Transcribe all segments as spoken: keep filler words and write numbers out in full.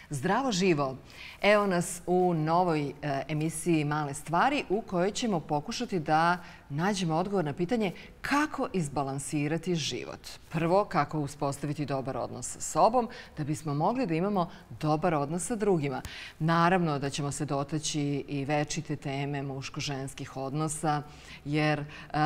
Zdravo živo! Evo nas u novoj emisiji Male stvari u kojoj ćemo pokušati da nađemo odgovor na pitanje kako izbalansirati život. Prvo, kako uspostaviti dobar odnos sa sobom da bismo mogli da imamo dobar odnos sa drugima. Naravno da ćemo se dotaći i večite teme muško-ženskih odnosa, jer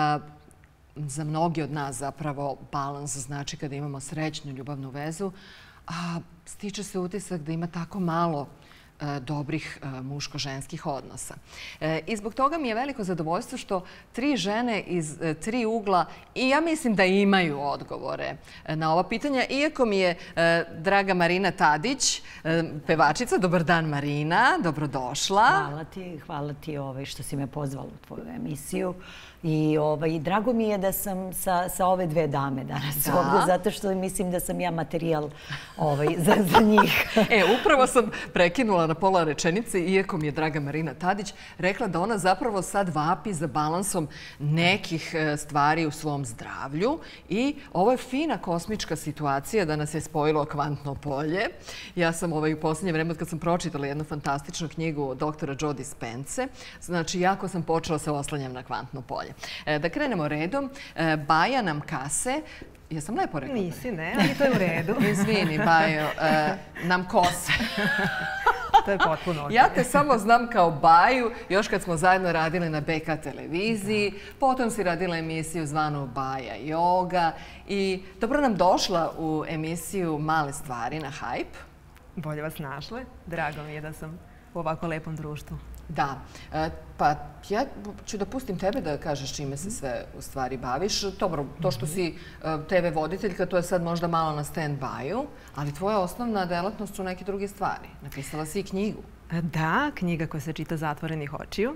za mnogi od nas zapravo balans znači kada imamo srećnu ljubavnu vezu, a stiče se utisak da ima tako malo dobrih muško-ženskih odnosa. I zbog toga mi je veliko zadovoljstvo što tri žene iz tri ugla, i ja mislim da imaju odgovore na ova pitanja, iako mi je draga Marina Tadić, pevačica. Dobar dan, Marina, dobrodošla. Hvala ti, hvala ti što si me pozvala u tvoju emisiju. I drago mi je da sam sa ove dve dame danas ovdje, zato što mislim da sam ja materijal za njih. E, upravo sam prekinula na pola rečenice, iako mi je draga Marina Tadić rekla da ona zapravo sad vapi za balansom nekih stvari u svom zdravlju i ovo je fina kosmička situacija da nas je spojilo kvantno polje. Ja sam u posljednje vreme, kad sam pročitala jednu fantastičnu knjigu doktora Joe Dispence, znači jako sam počela se oslanjam na kvantno polje. Da krenemo redom. Baja nam kase. Jesam lepo rekla? Nisi, ne, ali to je u redu. Izvini, Bajo, nam kose. To je potpuno ok. Ja te samo znam kao Baju, još kad smo zajedno radili na B K televiziji, potom si radila emisiju zvanu Baja Yoga i dobro nam došla u emisiju Male stvari na Hype. Bolje vas našle. Drago mi je da sam u ovako lepom društvu. Da, pa ja ću da pustim tebe da kažeš čime se sve u stvari baviš. Dobro, to što si te ve voditeljka, to je sad možda malo na stand-by-u, ali tvoja osnovna delatnost su neke druge stvari. Napisala si i knjigu. Da, knjiga koja se čita Zatvorenih očiju.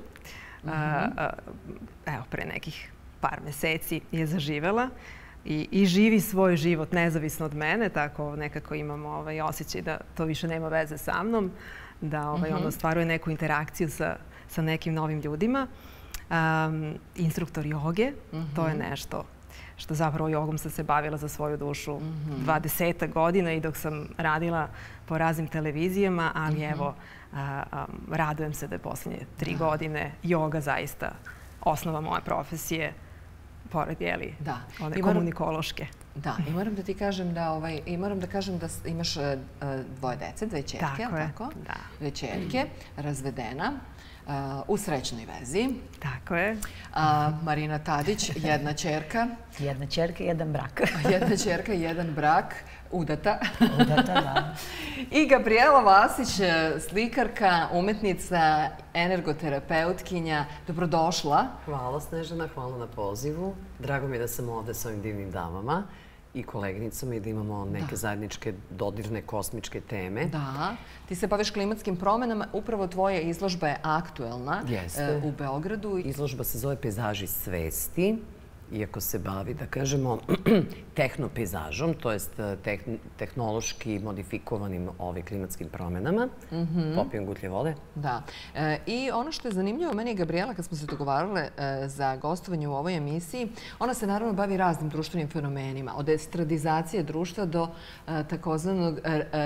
Evo, pre nekih par meseci je zaživela i živi svoj život nezavisno od mene, tako nekako imam osjećaj da to više nema veze sa mnom, da on ostvaruje neku interakciju sa nekim novim ljudima. Instruktor joge, to je nešto što zapravo jogom sam se bavila za svoju dušu dvadesetak godina i dok sam radila po raznim televizijama, ali evo, radujem se da je posljednje tri godine joga zaista osnova moje profesije, pored, jeli, one komunikološke. Da, i moram da ti kažem da, i moram da kažem da imaš dvoje dece, dve ćerke, tako? Da. Dve ćerke, razvedena, u srećnoj vezi. Tako je. Marina Tadić, jedna ćerka. Jedna ćerka, jedan brak. Jedna ćerka, jedan brak, udata. Udata, da. I Gabriela Vasić, slikarka, umetnica, energoterapeutkinja. Dobrodošla. Hvala Snežana, hvala na pozivu. Drago mi je da sam ovde s ovim divnim damama i koleginicama i da imamo neke zajedničke dodirne kosmičke teme. Da. Ti se baviš klimatskim promenama. Upravo tvoja izložba je aktuelna u Beogradu. Izložba se zove Pejzaži svesti, iako se bavi, da kažemo, tehnopejzažom, to jest tehnološki modifikovanim klimatskim promenama. Popijem gutlje vode. Da. I ono što je zanimljivo, meni je Gabriela, kad smo se dogovarale za gostovanje u ovoj emisiji, ona se naravno bavi raznim društvenim fenomenima, od estradizacije društva do takozvanog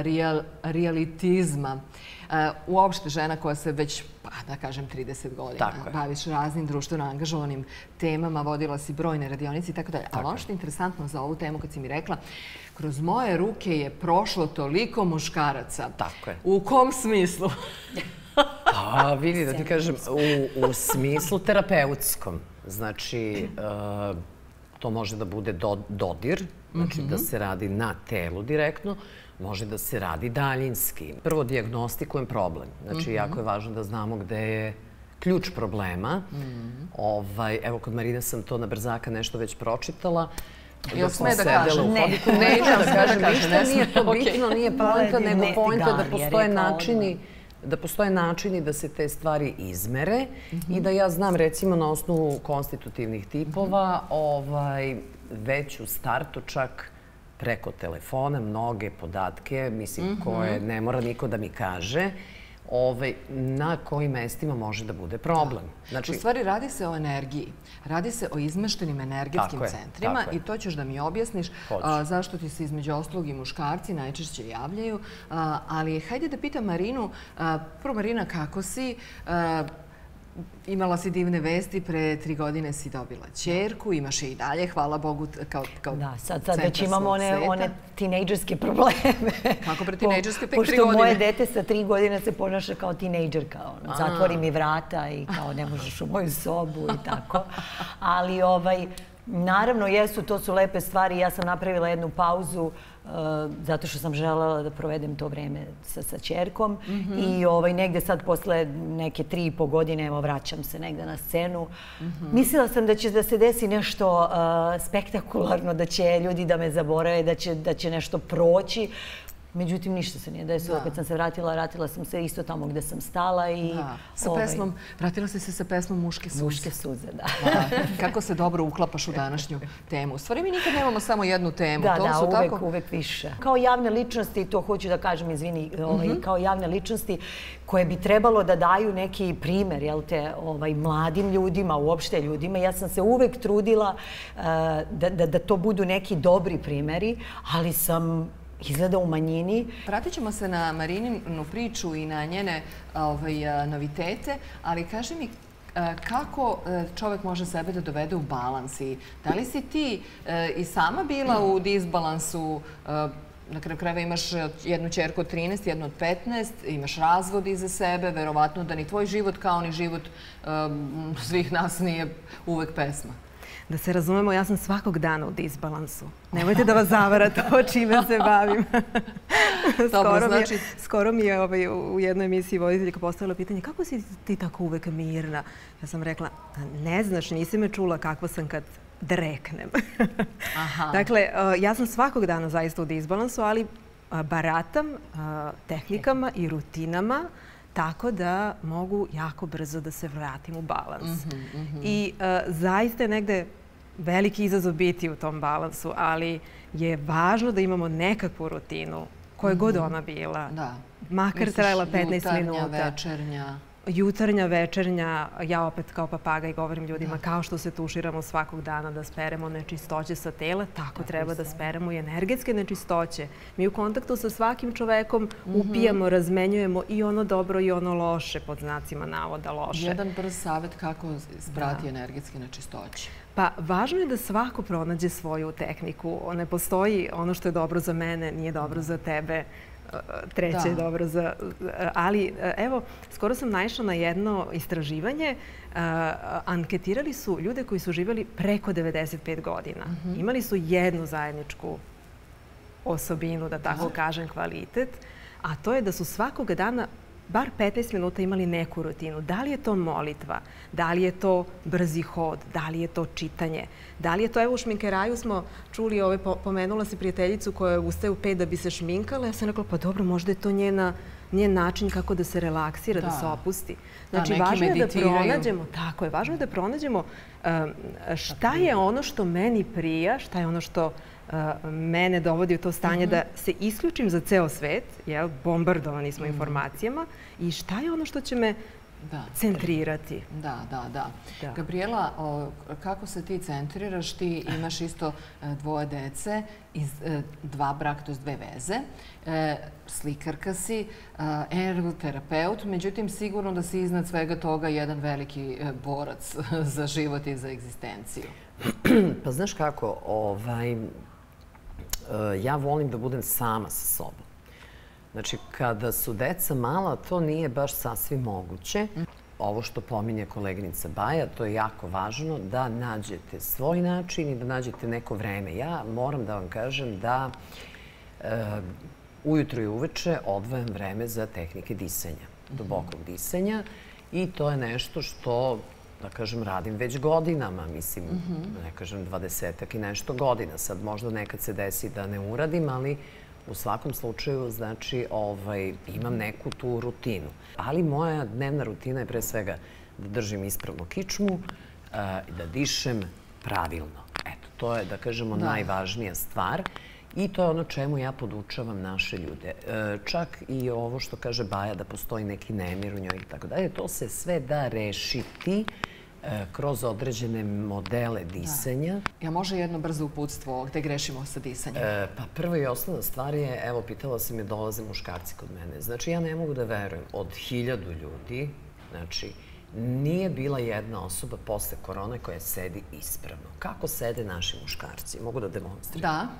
realitizma. Uopšte žena koja se već, pa da kažem, trideset godina baviš raznim društveno angažovanim temama, vodila si brojne radionice i tako dalje. Ali ono što je interesantno za ovu temu, kad si mi rekla, kroz moje ruke je prošlo toliko muškaraca. Tako je. U kom smislu? Pa vidi da ti kažem, u smislu terapeutskom. Znači, to može da bude dodir, znači da se radi na telu direktno, može da se radi daljinski. Prvo, dijagnostikujem problem. Znači, jako je važno da znamo gde je ključ problema. Evo, kod Marine sam to na brzaka nešto već pročitala. Jel sme da kažem? Ne, neću da kažem ništa, nije to bitno, nije poenta, nego poenta da postoje načini da postoje načini da se te stvari izmere i da ja znam, recimo, na osnovu konstitutivnih tipova, već u startu čak preko telefona mnoge podatke, mislim, koje ne mora niko da mi kaže, na kojim mestima može da bude problem. U stvari radi se o energiji, radi se o izmeštenim energetskim centrima i to ćeš da mi objasniš zašto ti se između ostalog i muškarci najčešće javljaju. Ali hajde da pitam Marinu, prvo Marina, kako si? Imala si divne vesti, pre tri godine si dobila ćerku, imaš je i dalje, hvala Bogu, kao centar svog sveta. Da, sad već imamo one tinejdžerske probleme. Kako pre tinejdžerske, tek tri godine? Pošto moje dete sa tri godine se ponaša kao tinejdžerka. Zatvori mi vrata i kao ne možeš u moju sobu i tako. Ali naravno jesu, to su lepe stvari. Ja sam napravila jednu pauzu zato što sam želela da provedem to vreme sa ćerkom i negde sad posle neke tri i po godine evo vraćam se negde na scenu. Mislila sam da će da se desi nešto spektakularno, da će ljudi da me zaborave, da će nešto proći. Međutim, ništa se nije desilo. Kad sam se vratila, vratila sam se isto tamo gde sam stala i... Sa pesmom, vratila si se sa pesmom Muške suze. Muške suze, da. Kako se dobro uklapaš u današnju temu. U stvari, mi nikad nemamo samo jednu temu. Da, da, uvek, uvek više. Kao javne ličnosti, to hoću da kažem, izvini, kao javne ličnosti koje bi trebalo da daju neki primer, jel te, mladim ljudima, uopšte ljudima. Ja sam se uvek trudila da to budu neki dobri primeri, ali sam izgleda u manjini. Vratit ćemo se na Marininu priču i na njene novitete, ali kaži mi kako čovek može sebe da dovede u balans i da li si ti i sama bila u disbalansu? Na kraju krajeva imaš jednu ćerku od trinaest, jednu od petnaest, imaš razvod iza sebe, verovatno da ni tvoj život kao ni život svih nas nije uvek pesma. Da se razumemo, ja sam svakog dana u disbalansu. Nemojte da vas zavara to čime se bavim. Skoro mi je u jednoj emisiji voditeljka postavila pitanje kako si ti tako uvek mirna? Ja sam rekla, ne znaš, nisi me čula kakva sam kad dreknem. Dakle, ja sam svakog dana zaista u disbalansu, ali baratam tehnikama i rutinama tako da mogu jako brzo da se vratim u balans. I zaista je negde veliki izazov biti u tom balansu, ali je važno da imamo nekakvu rutinu, koja god ona bila. Makar trajala petnaest minuta. Jutarnja, večernja. Jutarnja, večernja, ja opet kao papagaj govorim ljudima kao što se tuširamo svakog dana da speremo nečistoće sa tela, tako treba da speremo i energetske nečistoće. Mi u kontaktu sa svakim čovekom upijamo, razmenjujemo i ono dobro i ono loše, pod znacima navoda loše. Jedan brz savjet kako sprati energetske nečistoće. Pa, važno je da svako pronađe svoju tehniku. Ne postoji ono što je dobro za mene, nije dobro za tebe. Treće je dobro za... Ali, evo, skoro sam naišla na jedno istraživanje. Anketirali su ljude koji su živjeli preko devedeset pet godina. Imali su jednu zajedničku osobinu, da tako kažem, kvalitet, a to je da su svakoga dana bar petnaest minuta imali neku rutinu. Da li je to molitva? Da li je to brzi hod? Da li je to čitanje? Da li je to, evo u šminkeraju smo čuli, pomenula si prijateljicu koja ustaje u pet da bi se šminkala. Ja sam rekla, pa dobro, možda je to njen način kako da se relaksira, da se opusti. Znači, važno je da pronađemo, tako je, važno je da pronađemo šta je ono što meni prija, šta je ono što mene dovodi u to stanje da se isključim za ceo svet, bombardovani smo informacijama, i šta je ono što će me centrirati. Da, da, da. Gabriela, kako se ti centriraš? Ti imaš isto dvoje dece iz dva braka, to je dve veze. Slikarka si, energoterapeut, međutim sigurno da si iznad svega toga jedan veliki borac za život i za egzistenciju. Pa znaš kako, ja volim da budem sama sa sobom. Znači, kada su deca mala, to nije baš sasvim moguće. Ovo što pominje koleginica Baja, to je jako važno da nađete svoj način i da nađete neko vreme. Ja moram da vam kažem da ujutro i uveče odvajam vreme za tehnike disanja, dubokog disanja, i to je nešto što, da kažem, radim već godinama, mislim, ne kažem dvadesetak i nešto godina. Sad možda nekad se desi da ne uradim, ali u svakom slučaju, znači, imam neku tu rutinu. Ali moja dnevna rutina je pre svega da držim ispravnu kičmu i da dišem pravilno. Eto, to je, da kažemo, najvažnija stvar. I to je ono čemu ja podučavam naše ljude. Čak i ovo što kaže Baja, da postoji neki nemir u njoj i tako dalje, to se sve da rešiti kroz određene modele disanja. Ja može jedno brzo uputstvo gde grešimo sa disanjem? Pa prva i osnovna stvar je, evo, pitala sam je, dolaze muškarci kod mene. Znači, ja ne mogu da verujem, od hiljadu ljudi, znači, nije bila jedna osoba posle korone koja sedi ispravno. Kako sede naši muškarci? Mogu da demonstriram? Da.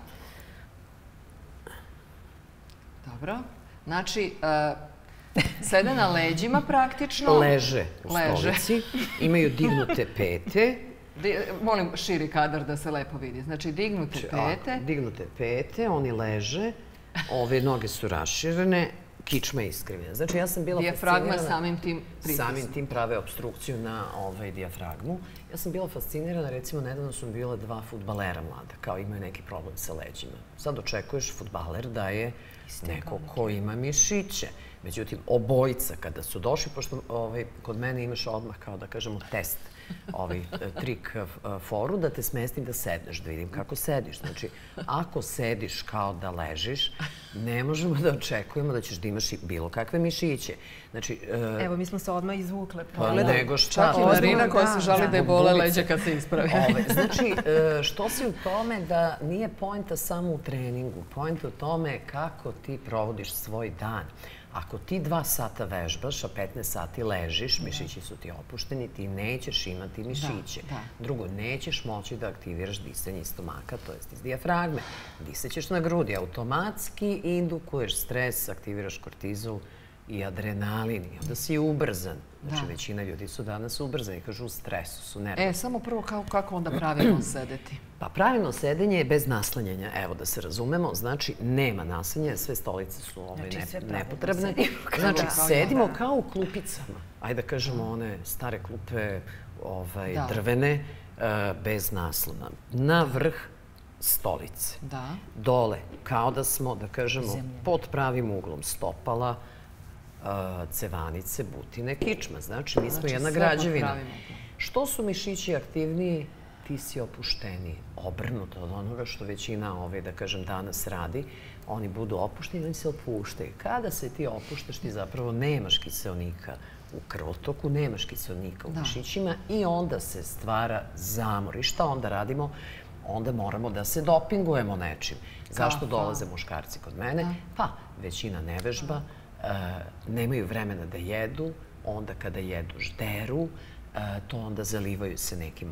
Dobro. Znači, sede na leđima praktično. Leže u stolici. Imaju dignute pete. Molim širi kadar da se lepo vidi. Znači, dignute pete. Dignute pete, oni leže. Ove noge su raširene. Kičma je iskrivljena. Znači, ja sam bila fascinirana... Dijafragma samim tim pritiskom. Samim tim prave obstrukciju na dijafragmu. Ja sam bila fascinirana, recimo, nedavno su bila dva fudbalera mlada, kao imaju neki problem sa leđima. Sad očekuješ fudbaler da je neko ko ima mišiće. Međutim, obojica kada su došli, pošto kod mene imaš odmah, kao da kažemo, test, trik foru, da te smestim da sedneš, da vidim kako sediš. Znači, ako sediš kao da ležiš, ne možemo da očekujemo da ćeš da imaš bilo kakve mišiće. Evo, mi smo se odmah izvukle. Pa nego šta. Čak i Marina koja se žali da je bole leđa kad se ispravi. Znači, što si u tome da nije poenta samo u treningu, poenta u tome kako ti provodiš svoj dan. Ako ti dva sata vežbaš, a petnaest sati ležiš, mišići su ti opušteni, ti nećeš imati mišiće. Drugo, nećeš moći da aktiviraš disanje iz stomaka, to jest iz dijafragme. Disaćeš na grudi, automatski indukuješ stres, aktiviraš kortizol i adrenalin. I onda si ubrzan. Znači, većina ljudi su danas ubrzani, kažu u stresu, su nervozni. E, samo prvo kako onda pravilno sedeti? Pa pravilno sedenje je bez naslanjanja. Evo, da se razumemo, znači nema naslanjanja, sve stolice su nepotrebne. Znači, sedimo kao u klupicama. Ajde da kažemo one stare klupe drvene, bez naslona. Na vrh stolice. Dole, kao da smo, da kažemo, pod pravim uglom stopala, cevanice, butine, kičma. Znači, mi smo jedna građevina. Što su mišići aktivniji, ti si opušteniji. Obrnuto od onoga što većina, da kažem, danas radi. Oni budu opušteni, oni se opuštaju. Kada se ti opuštaš, ti zapravo nemaš kiseonika u krvotoku, nemaš kiseonika u mišićima i onda se stvara zamor. I šta onda radimo? Onda moramo da se dopingujemo nečim. Zašto dolaze muškarci kod mene? Pa, većina ne vežba, nemaju vremena da jedu, onda kada jedu žderu, to onda zalivaju se nekim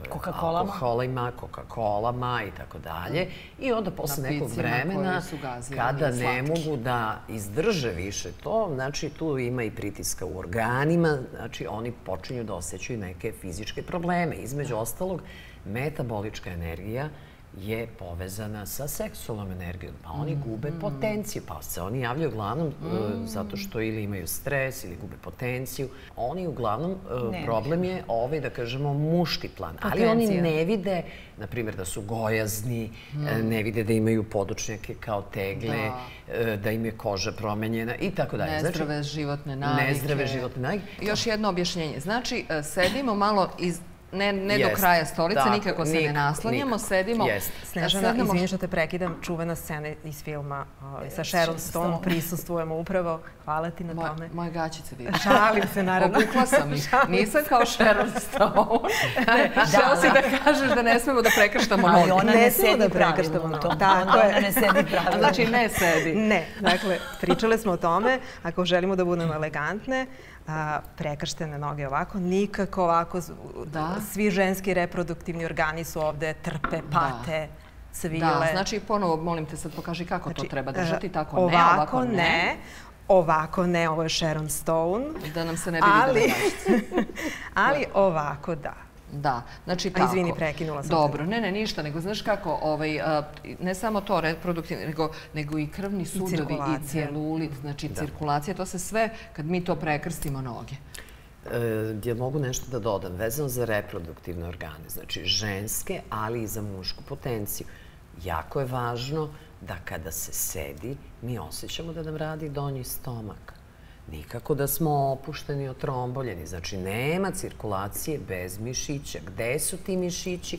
alkoholima, Coca-Colama i tako dalje. I onda posle nekog vremena, kada ne mogu da izdrže više to, znači tu ima i pritiska u organima, znači oni počinju da osjećaju neke fizičke probleme. Između ostalog, metabolička energija je povezana sa seksualnom energijom, pa oni gube potenciju, pa se oni javljaju uglavnom zato što ili imaju stres ili gube potenciju. Oni uglavnom, problem je ovaj, da kažemo, muški plan, ali oni ne vide, na primjer, da su gojazni, ne vide da imaju podočnjake kao tegle, da im je koža promenjena i tako dalje. Nezdrave životne navike. Nezdrave životne navike. Još jedno objašnjenje. Znači, sedimo malo iz... Ne do kraja stolice, nikako se ne naslanjamo, sedimo... Snežana, izvini što te prekidam, čuvena scena iz filma sa Sharon Stone, prisustvujemo upravo. Hvala ti na tome. Moje gaćice vidim. Šalim se, naravno. Obukla sam ih. Nisam kao Sharon Stone. Žeo si da kažeš da ne smemo da prekrštamo noge. Ali ona ne sedi pravilno. Ona ne sedi pravilno. Znači ne sedi. Ne. Dakle, pričale smo o tome, ako želimo da budemo elegantne, prekrštene noge ovako, nikako ovako, svi ženski reproduktivni organi su ovde, trpe, pate, cvile. Da, znači ponovo molim te sad pokaži kako to treba držati, tako ne, ovako ne. Ovako ne, ovo je Sharon Stone. Da nam se ne bi vidjeli gaćice. Ali ovako da. Da, znači tako. Izvini, prekinula sam. Dobro, ne, ne, ništa, nego znaš kako, ne samo to reproduktivno, nego i krvni sudovi i celulit, znači cirkulacija, to se sve, kad mi to prekrstimo noge. Ja mogu nešto da dodam, vezano za reproduktivne organe, znači ženske, ali i za mušku potenciju. Jako je važno da kada se sedi, mi osjećamo da nam radi donji stomak. Nikako da smo opušteni, otromboljeni. Znači, nema cirkulacije bez mišića. Gde su ti mišići?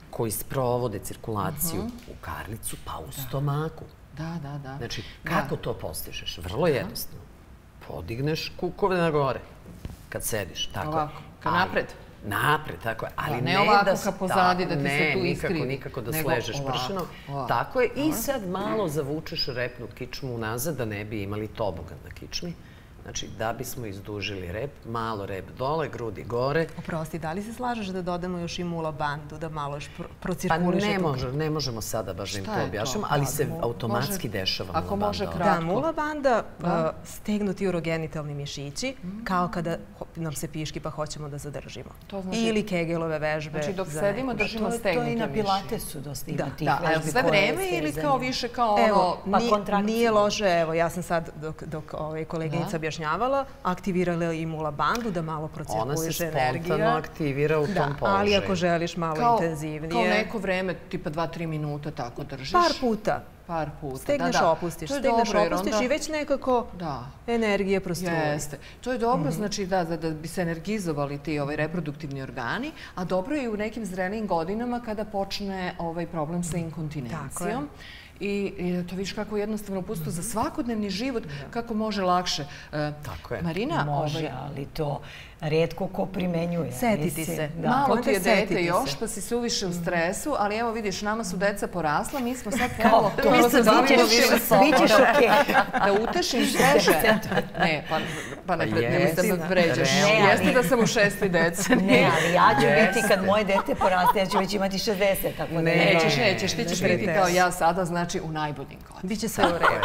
koji sprovode cirkulaciju u karlicu, pa u stomaku. Da, da, da. Znači, kako to postižeš? Vrlo jednostavno. Podigneš kukove na gore kad sediš. Tako. Ovako, ka napred. Napred, tako je. Ali ne ovako ka pozadi da ti se tu iskrivi. Ne, nikako da sležeš pršeno. Tako je. I sad malo zavučeš repnu kičmu unazad da ne bi imali tobogan na kičmi. Znači, da bismo izdužili rep, malo rep dole, grudi gore. Oprosti, da li se slažeš da dodamo još i mula bandu, da malo još procirkuliše? Pa ne možemo sada baš da im to objašnjamo, ali se automatski dešava mula banda. Ako može kratko. Da, mula banda, stegnuti urogenitalni mišići, kao kada nam se piški pa hoćemo da zadržimo. Ili kegelove vežbe. Znači, dok sedimo, držimo stegnute mišići. To i na pilatesu dosta ima tih vežbi. Da, sve vreme ili kao više kao ono... Evo, nije loše, evo, ja sam sad, dok koleginica objašnjava, aktivirala i mula bandu da malo procirkuliše energija. Ona se spontano aktivira u tom položaju. Ali ako želiš malo intenzivnije... Kao neko vreme, tipa dva do tri minuta tako držiš. Par puta. Par puta, stegneš, opustiš, stegneš, opustiš i već nekako energije prostruje. Jeste. To je dobro, znači da bi se energizovali ti reproduktivni organi, a dobro je i u nekim zrelijim godinama kada počne problem sa inkontinencijom. I to vidiš kako jednostavno upustvo za svakodnevni život, kako može lakše. Tako je. Marina... Može, ali to retko ko primenjuje. Setiti se. Malo ti je dete još, pa si suviše u stresu, ali evo vidiš, nama su deca porasla, mi smo sad malo... Mi se bavimo više sobom. Bićeš okej. Da utešim sve žene. Ne, pa nemoj da me vređaš. Jeste da sam u šestvi dece. Ne, ali ja ću biti, kad moje dete poraste, ja ću već imati šezdeset. Nećeš, nećeš, ti ćeš biti kao ja sada, znači u najboljim godinama. Biće sve u redu.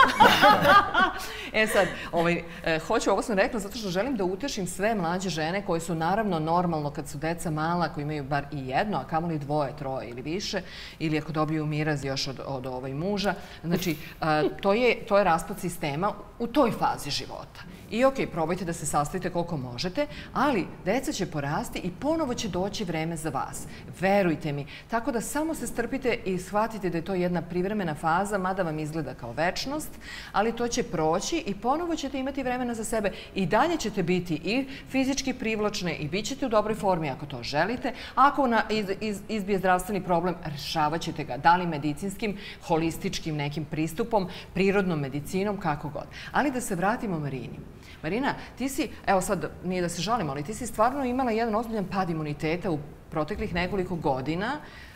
E sad, hoću, ovo sam rekla zato što želim da utešim sve mlađe žene koje su naravno normalno kad su deca mala, koji imaju bar i jedno, a kamoli dvoje, troje ili više, ili ako dobiju miraz još od muža. Znači, to je raspad sistema u toj fazi života. I okej, probajte da se sastavite koliko možete, ali deca će porasti i ponovo će doći vreme za vas. Verujte mi. Tako da samo se strpite i shvatite da je to jedna privremena faza, mada vam izgleda kao večnost, ali to će proći i ponovo ćete imati vremena za sebe. I dalje ćete biti i fizički privlačne i bit ćete u dobroj formi ako to želite. Ako izbije zdravstveni problem, rešavat ćete ga. Da li medicinskim, holističkim nekim pristupom, prirodnom medicinom, kako god. Ali da se vratimo Marini. Marina, ti si, evo sad, nije da se žalimo, ali ti si stvarno imala jedan ozbiljan pad imuniteta u proteklih nekoliko godina.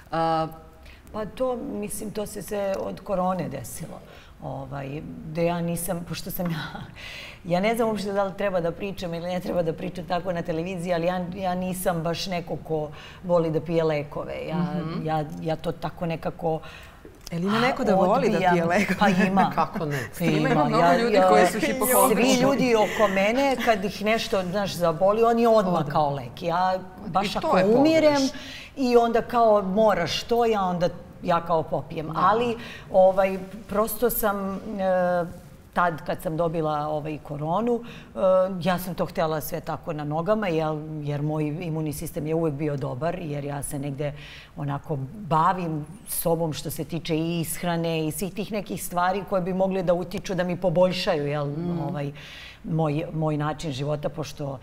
Pa to, mislim, to se se od korone desilo. Da ja nisam, pošto sam ja, ja ne znam uopšte da li treba da pričam ili ne treba da pričam tako na televiziji, ali ja nisam baš neko ko voli da pije lekove. Ja to tako nekako... Ili ima neko da voli da pije lekove? Pa ima. Kako ne? Ima mnogo ljudi koji su hipokondrični. Svi ljudi oko mene, kad ih nešto, znaš, zaboli, oni odmah kao lek. Ja baš ako umirem i onda kao moraš to, ja onda ja kao popijem. Ali prosto sam... Tad, kad sam dobila koronu, ja sam to htjela sve tako na nogama, jer moj imunni sistem je uvek bio dobar, jer ja se negde onako bavim sobom što se tiče i ishrane i svih tih nekih stvari koje bi mogli da utiču da mi poboljšaju moj način života, pošto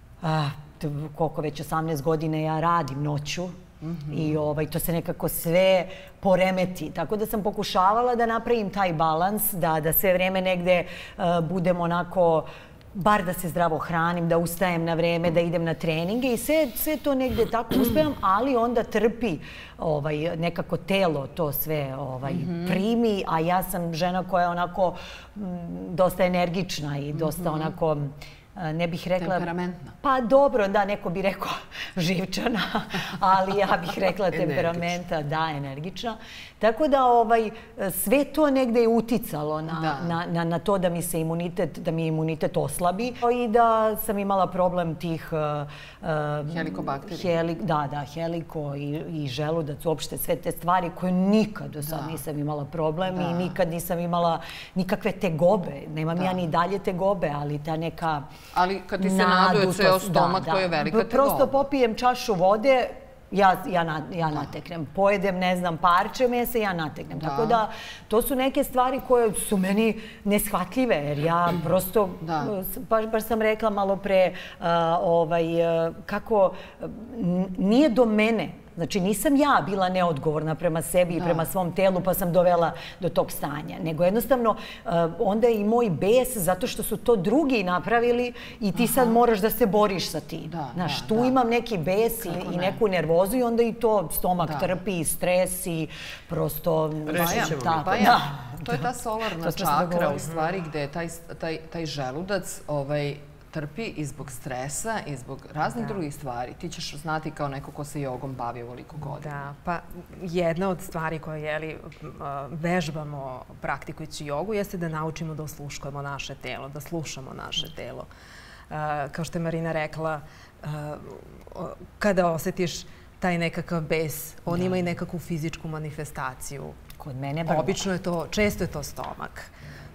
koliko već osamnaest godine ja radim noću, i to se nekako sve poremeti. Tako da sam pokušavala da napravim taj balans, da sve vreme negde budem onako, bar da se zdravo hranim, da ustajem na vreme, da idem na treninge i sve to negde tako uspevam, ali onda trpi nekako telo to sve primi, a ja sam žena koja je onako dosta energična i dosta onako... ne bih rekla... Temperamentna. Pa dobro, da, neko bi rekao živčana, ali ja bih rekla temperamenta, da, energična. Tako da sve to negde je uticalo na to da mi se imunitet, da mi imunitet oslabi i da sam imala problem tih... Helikobakterija. Da, da, heliko i želudac, uopšte sve te stvari koje nikad do sad nisam imala problem i nikad nisam imala nikakve tegobe. Nemam ja ni dalje tegobe, ali ta neka... Ali kad ti se naduje ceo stomak, to je velika tegoba. Prosto popijem čašu vode, ja nateknem. Pojedem, ne znam, parče mesa, ja nateknem. Tako da, to su neke stvari koje su meni neshvatljive, jer ja prosto, baš sam rekla malo pre, kako nije do mene Znači, nisam ja bila neodgovorna prema sebi i prema svom telu pa sam dovela do tog stanja. Nego jednostavno, onda je i moj bes zato što su to drugi napravili i ti sad moraš da se boriš sa tim. Znaš, tu imam neki bes i neku nervozu i onda i to stomak trpi i stres i prosto... Rešit ćemo mi. Pa ja, to je ta solarna čakra u stvari gde taj želudac trpi i zbog stresa i zbog raznih drugih stvari. Ti ćeš znati kao neko ko se jogom bavi ovoliko godina. Da, pa jedna od stvari koje vežbamo praktikujući jogu jeste da naučimo da osluškujemo naše telo, da slušamo naše telo. Kao što je Marina rekla, kada osjetiš taj nekakav bes, on ima i nekakvu fizičku manifestaciju. Kod mene vrlo. Obično je to, često je to stomak.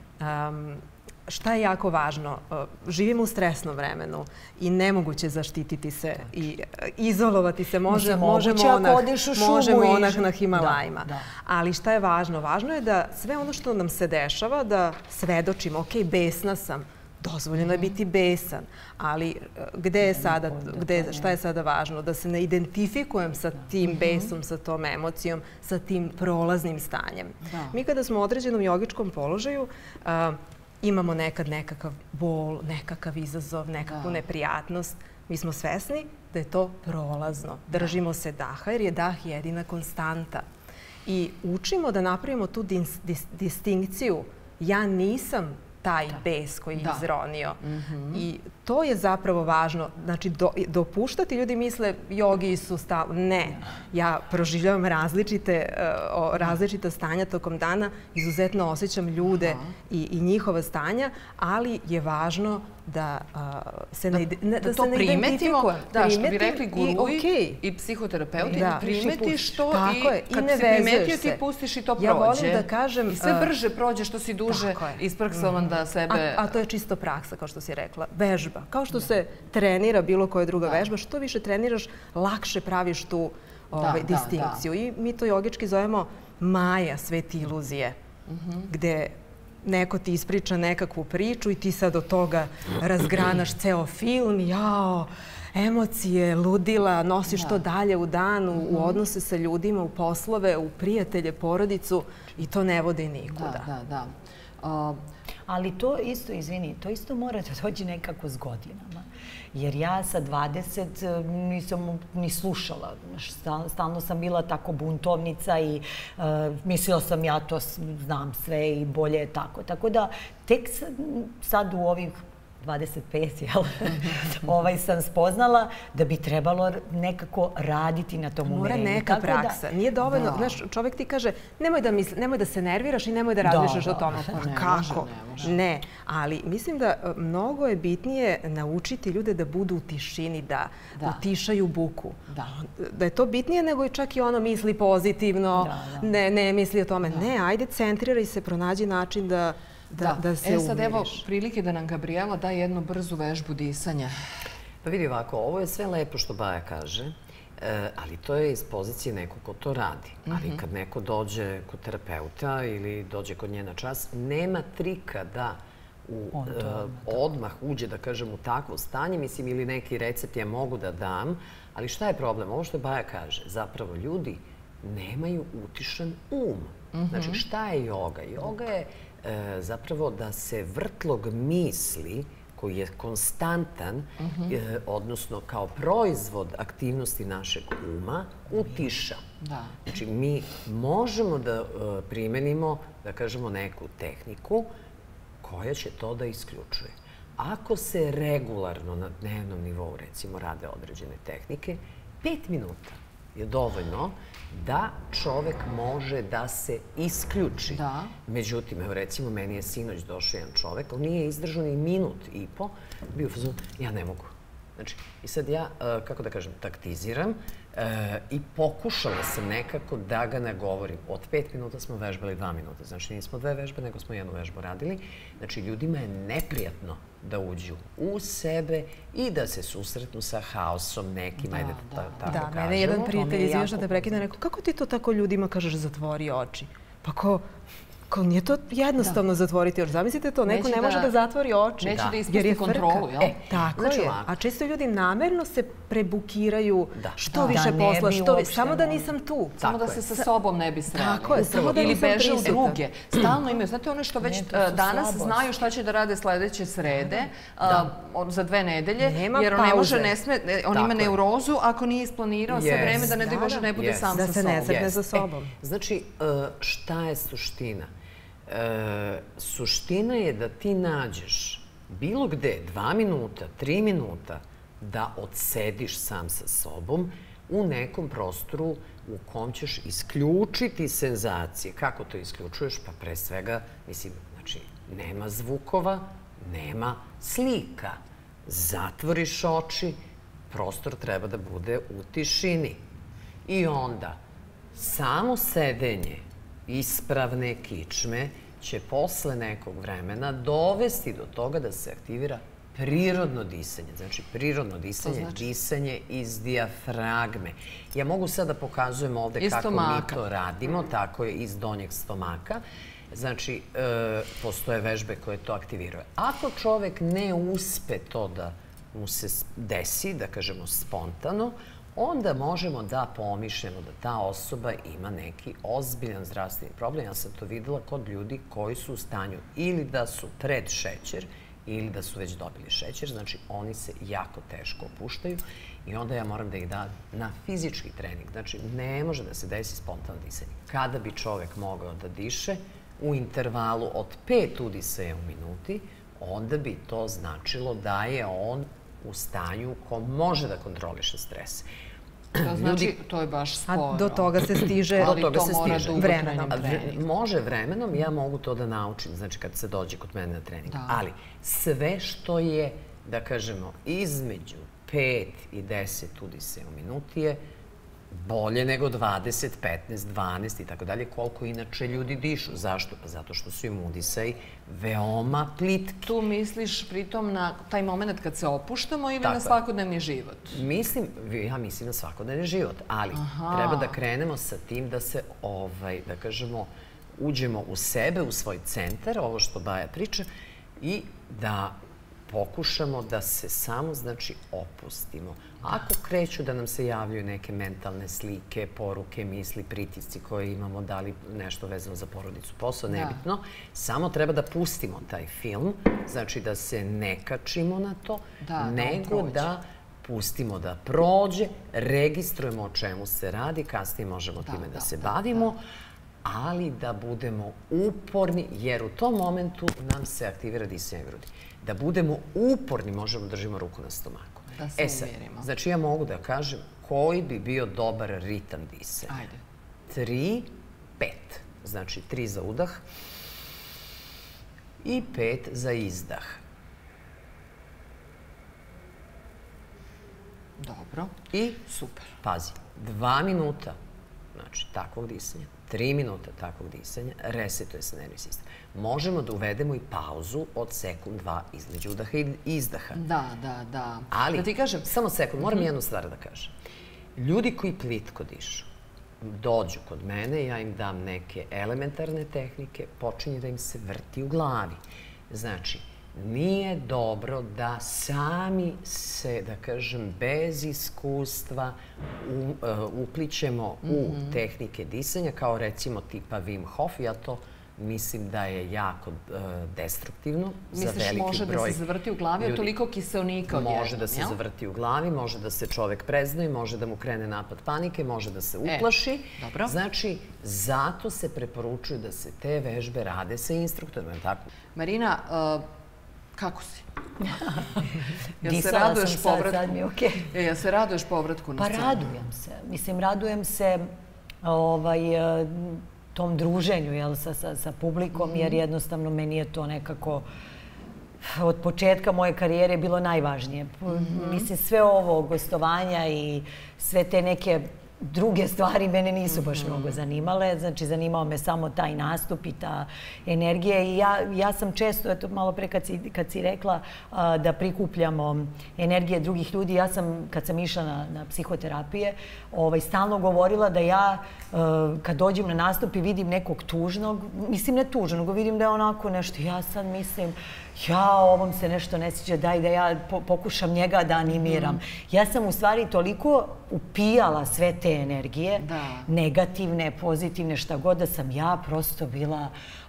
Šta je jako važno? Živimo u stresnom vremenu i nemoguće zaštititi se i izolovati se. Možemo onak na Himalajima. Ali šta je važno? Važno je da sve ono što nam se dešava, da svedočimo, ok, besna sam, dozvoljeno je biti besan, ali gde je sada, šta je sada važno? Da se ne identifikujem sa tim besom, sa tom emocijom, sa tim prolaznim stanjem. Mi kada smo u određenom jogičkom položaju, imamo nekad nekakav bol, nekakav izazov, nekakvu neprijatnost. Mi smo svesni da je to prolazno. Držimo se daha jer je dah jedina konstanta. I učimo da napravimo tu distinkciju. Ja nisam taj bes koji je izronio. I to je zapravo važno. Znači, dopuštati, ljudi misle, jogi su stavili. Ne. Ja proživljavam različita stanja tokom dana, izuzetno osjećam ljude i njihova stanja, ali je važno da se ne identifikujemo. Da, što bi rekli guruji i psihoterapeuti, primetiš to i kad se primetio ti pustiš i to prođe. Ja volim da kažem... I sve brže prođe što si duže isprksovan da sebe... A to je čisto praksa, kao što si rekla. Vežba. Kao što se trenira bilo koja druga vežba, što više treniraš, lakše praviš tu distinkciju. I mi to jogički zovemo maja, svet iluzije, gde neko ti ispriča nekakvu priču i ti sad od toga razgranaš ceo film, jao, emocije, ludila, nosiš to dalje u danu, u odnose sa ljudima, u poslove, u prijatelje, porodicu i to ne vodi nikuda. Da, da, da. Ali to isto, izvini, to isto mora da dođe nekako s godinama. Jer ja sa dvadeset nisam ni slušala. Stalno sam bila tako buntovnica i mislila sam ja to znam sve i bolje je tako. Tako da tek sad u ovih dvadeset pet, jel, sam spoznala da bi trebalo nekako raditi na tom umirenju. Mora neka praksa. Nije dovoljno, znaš, čovjek ti kaže nemoj da se nerviraš i nemoj da razmišljaš o tome. Kako? Ne. Ali mislim da mnogo je bitnije naučiti ljude da budu u tišini, da utišaju buku. Da je to bitnije nego čak i ono misli pozitivno, ne misli o tome. Ne, ajde, centriraj se, pronađi način da da se umiriš. E sad evo prilike da nam Gabriela da jednu brzu vežbu disanja. Pa vidi ovako, ovo je sve lepo što Baja kaže, ali to je iz pozicije nekog ko to radi. Ali kad neko dođe kod terapeuta ili dođe kod nje na čas, nema trika da odmah uđe, da kažem, u takvo stanje, mislim, ili neki recept ja mogu da dam, ali šta je problem? Ovo što Baja kaže, zapravo ljudi nemaju utišan um. Znači, šta je joga? Joga je zapravo da se vrtlog misli koji je konstantan, odnosno kao proizvod aktivnosti našeg uma, utiša. Znači, mi možemo da primenimo, da kažemo, neku tehniku koja će to da isključuje. Ako se regularno na dnevnom nivou, recimo, rade određene tehnike, pet minuta je dovoljno da čovek može da se isključi. Međutim, evo recimo, meni je sinoć došao jedan čovek, on nije izdržao ni minut i po, bio u fazonu, ja ne mogu. Znači, i sad ja, kako da kažem, taktiziram i pokušala sam nekako da ga nagovorim. Od pet minuta smo vežbali dva minuta. Znači, nismo dve vežbe, nego smo jednu vežbu radili. Znači, ljudima je neprijatno da uđu u sebe i da se susretnu sa haosom nekim, ajde tako kažemo. Da, mene jedan prijatelj, izvijaš da te prekine, rekao, kako ti to tako ljudima kažeš zatvori oči? Pa ko, Kako nije to jednostavno zatvoriti oči? Zamislite to, neko ne može da zatvori oči. Neće da ispusti kontrolu, jel? Tako je. A često ljudi namerno se prebukiraju što više posla, što više. Samo da nisam tu. Samo da se sa sobom ne bi sreli. Tako je, samo da nisam prisutna. Ili beže u druge. Stalno imaju. Znate ono što već danas znaju šta će da rade sledeće srede, za dve nedelje, jer on ne može, ne sme, on ima neurozu ako nije isplanirao sve vreme da ne daj Bože ne bude sam sa sobom. Da se ne sretne za sobom. Znači, šta je suština? Suština je da ti nađeš bilo gde dva minuta, tri minuta da odsediš sam sa sobom u nekom prostoru u kom ćeš isključiti senzacije. Kako to isključuješ? Pa pre svega, mislim, znači, nema zvukova, nema slika. Zatvoriš oči, prostor treba da bude u tišini. I onda, samo sedenje ispravne kičme će posle nekog vremena dovesti do toga da se aktivira prirodno disanje. Znači, prirodno disanje, disanje iz dijafragme. Ja mogu sad da pokazujem ovde kako mi to radimo, tako je iz donjeg stomaka. Znači, postoje vežbe koje to aktiviraju. Ako čovek ne uspe to da mu se desi, da kažemo spontano, onda možemo da pomišljamo da ta osoba ima neki ozbiljan zdravstveni problem. Ja sam to videla kod ljudi koji su u stanju ili da su pred šećer ili da su već dobili šećer. Znači, oni se jako teško opuštaju i onda ja moram da ih dam na fizički trening. Znači, ne može da se desi spontano disanje. Kada bi čovek mogao da diše u intervalu od pet udisaja u minuti, onda bi to značilo da je on u stanju ko može da kontroliše stres. To znači, to je baš sporo. A do toga se stiže vremenom. Može vremenom, ja mogu to da naučim, znači kad se dođe kod mene na trening. Ali sve što je, da kažemo, između pet i deset udisaja u minuti je bolje nego dvadeset, petnaest, dvanaest i tako dalje, koliko inače ljudi dišu. Zašto? Pa zato što su im udisaji veoma plitki. Tu misliš pritom na taj moment kad se opuštamo ili na svakodnevni život? Mislim, ja mislim na svakodnevni život, ali treba da krenemo sa tim da se, da kažemo, uđemo u sebe, u svoj centar, ovo što Baja priča, i da pokušamo da se samo, znači, opustimo. Ako kreću da nam se javljaju neke mentalne slike, poruke, misli, pritisci koje imamo, da li nešto vezano za porodicu, posao, nebitno, samo treba da pustimo taj film, znači da se ne kačimo na to, nego da pustimo da prođe, registrujemo o čemu se radi, kasnije možemo time da se bavimo, ali da budemo uporni, jer u tom momentu nam se aktivira disanje grudi. Da budemo uporni, možemo da držimo ruku na stomaku. Da se umirimo. Znači, ja mogu da kažem koji bi bio dobar ritam disanja. Ajde. Tri, pet. Znači, tri za udah i pet za izdah. Dobro. I, super, pazi, dva minuta, znači, takvog disanja, tri minuta takvog disanja, resetuje se nervni sistem. Možemo da uvedemo i pauzu od sekund, dva između udaha i izdaha. Da, da, da. Ali, da ti kažem, samo sekund, moram jednu stvar da kažem. Ljudi koji plitko dišu, dođu kod mene, ja im dam neke elementarne tehnike, počinje da im se vrti u glavi. Znači, nije dobro da sami se, da kažem, bez iskustva uplićemo u tehnike disanja, kao recimo tipa Wim Hof. Ja to mislim da je jako destruktivno za veliki broj ljudi. Misliš može da se zavrti u glavi od toliko kiseonika odjednom, jel? Može da se zavrti u glavi, može da se čovek preznoji, može da mu krene napad panike, može da se uplaši. Znači, zato se preporučuju da se te vežbe rade sa instruktorima. Marina, kako si? Disala sam sad, sad mi je okej. Ja se raduješ povratku na scenu? Pa radujem se. Mislim, radujem se tom druženju sa publikom, jer jednostavno meni je to nekako od početka moje karijere bilo najvažnije. Mislim, sve ovo gostovanja i sve te neke druge stvari mene nisu baš mnogo zanimale. Znači, zanimao me samo taj nastup i ta energija. I ja, ja sam često, eto, malo pre kad si, kad si rekla a, da prikupljamo energije drugih ljudi, ja sam, kad sam išla na, na psihoterapije, ovaj, stalno govorila da ja, a, kad dođem na nastup i vidim nekog tužnog, mislim ne tužnog, nego vidim da je onako nešto, ja sad mislim, ja, ovom se nešto ne sviđa, daj da ja po, pokušam njega da animiram. Mm. Ja sam u stvari toliko upijala sve te energije, da. Negativne, pozitivne, šta god, da sam ja prosto bila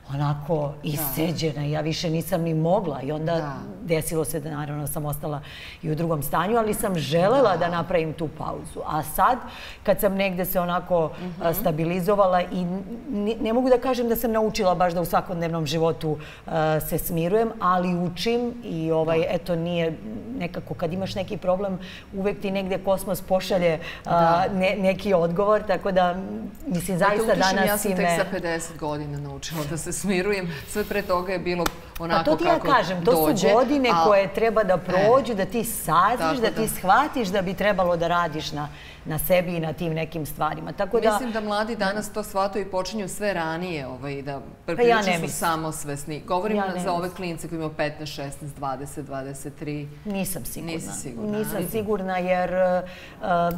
onako isceđena. Ja više nisam ni mogla i onda da. Desilo se da naravno sam ostala i u drugom stanju, ali sam želela da, da napravim tu pauzu. A sad, kad sam negde se onako uh-huh. stabilizovala i ne, ne mogu da kažem da sam naučila baš da u svakodnevnom životu uh, se smirujem, ali učim i ovaj, da. Eto, nije nekako kad imaš neki problem, uvek ti negde kosmos pošalje uh, ne, neki odgovor, tako da mislim zaista danas ime... Ja sam tek za pedeset godina naučila da se smirujem. Sve pre toga je bilo onako kako dođe. A to ti ja kažem, to dođe, su godine a... koje treba da prođu, e, da ti saznaš, da ti da. shvatiš da bi trebalo da radiš na, na sebi i na tim nekim stvarima. Tako da, mislim da mladi danas to shvataju i počinju sve ranije, ovaj, da prilično ja su samosvesni. Govorim ja za ove klince koji imaju petnaest, šesnaest, dvadeset, dvadeset tri. Nisam sigurna. Nisam sigurna. Nisam sigurna jer... Uh,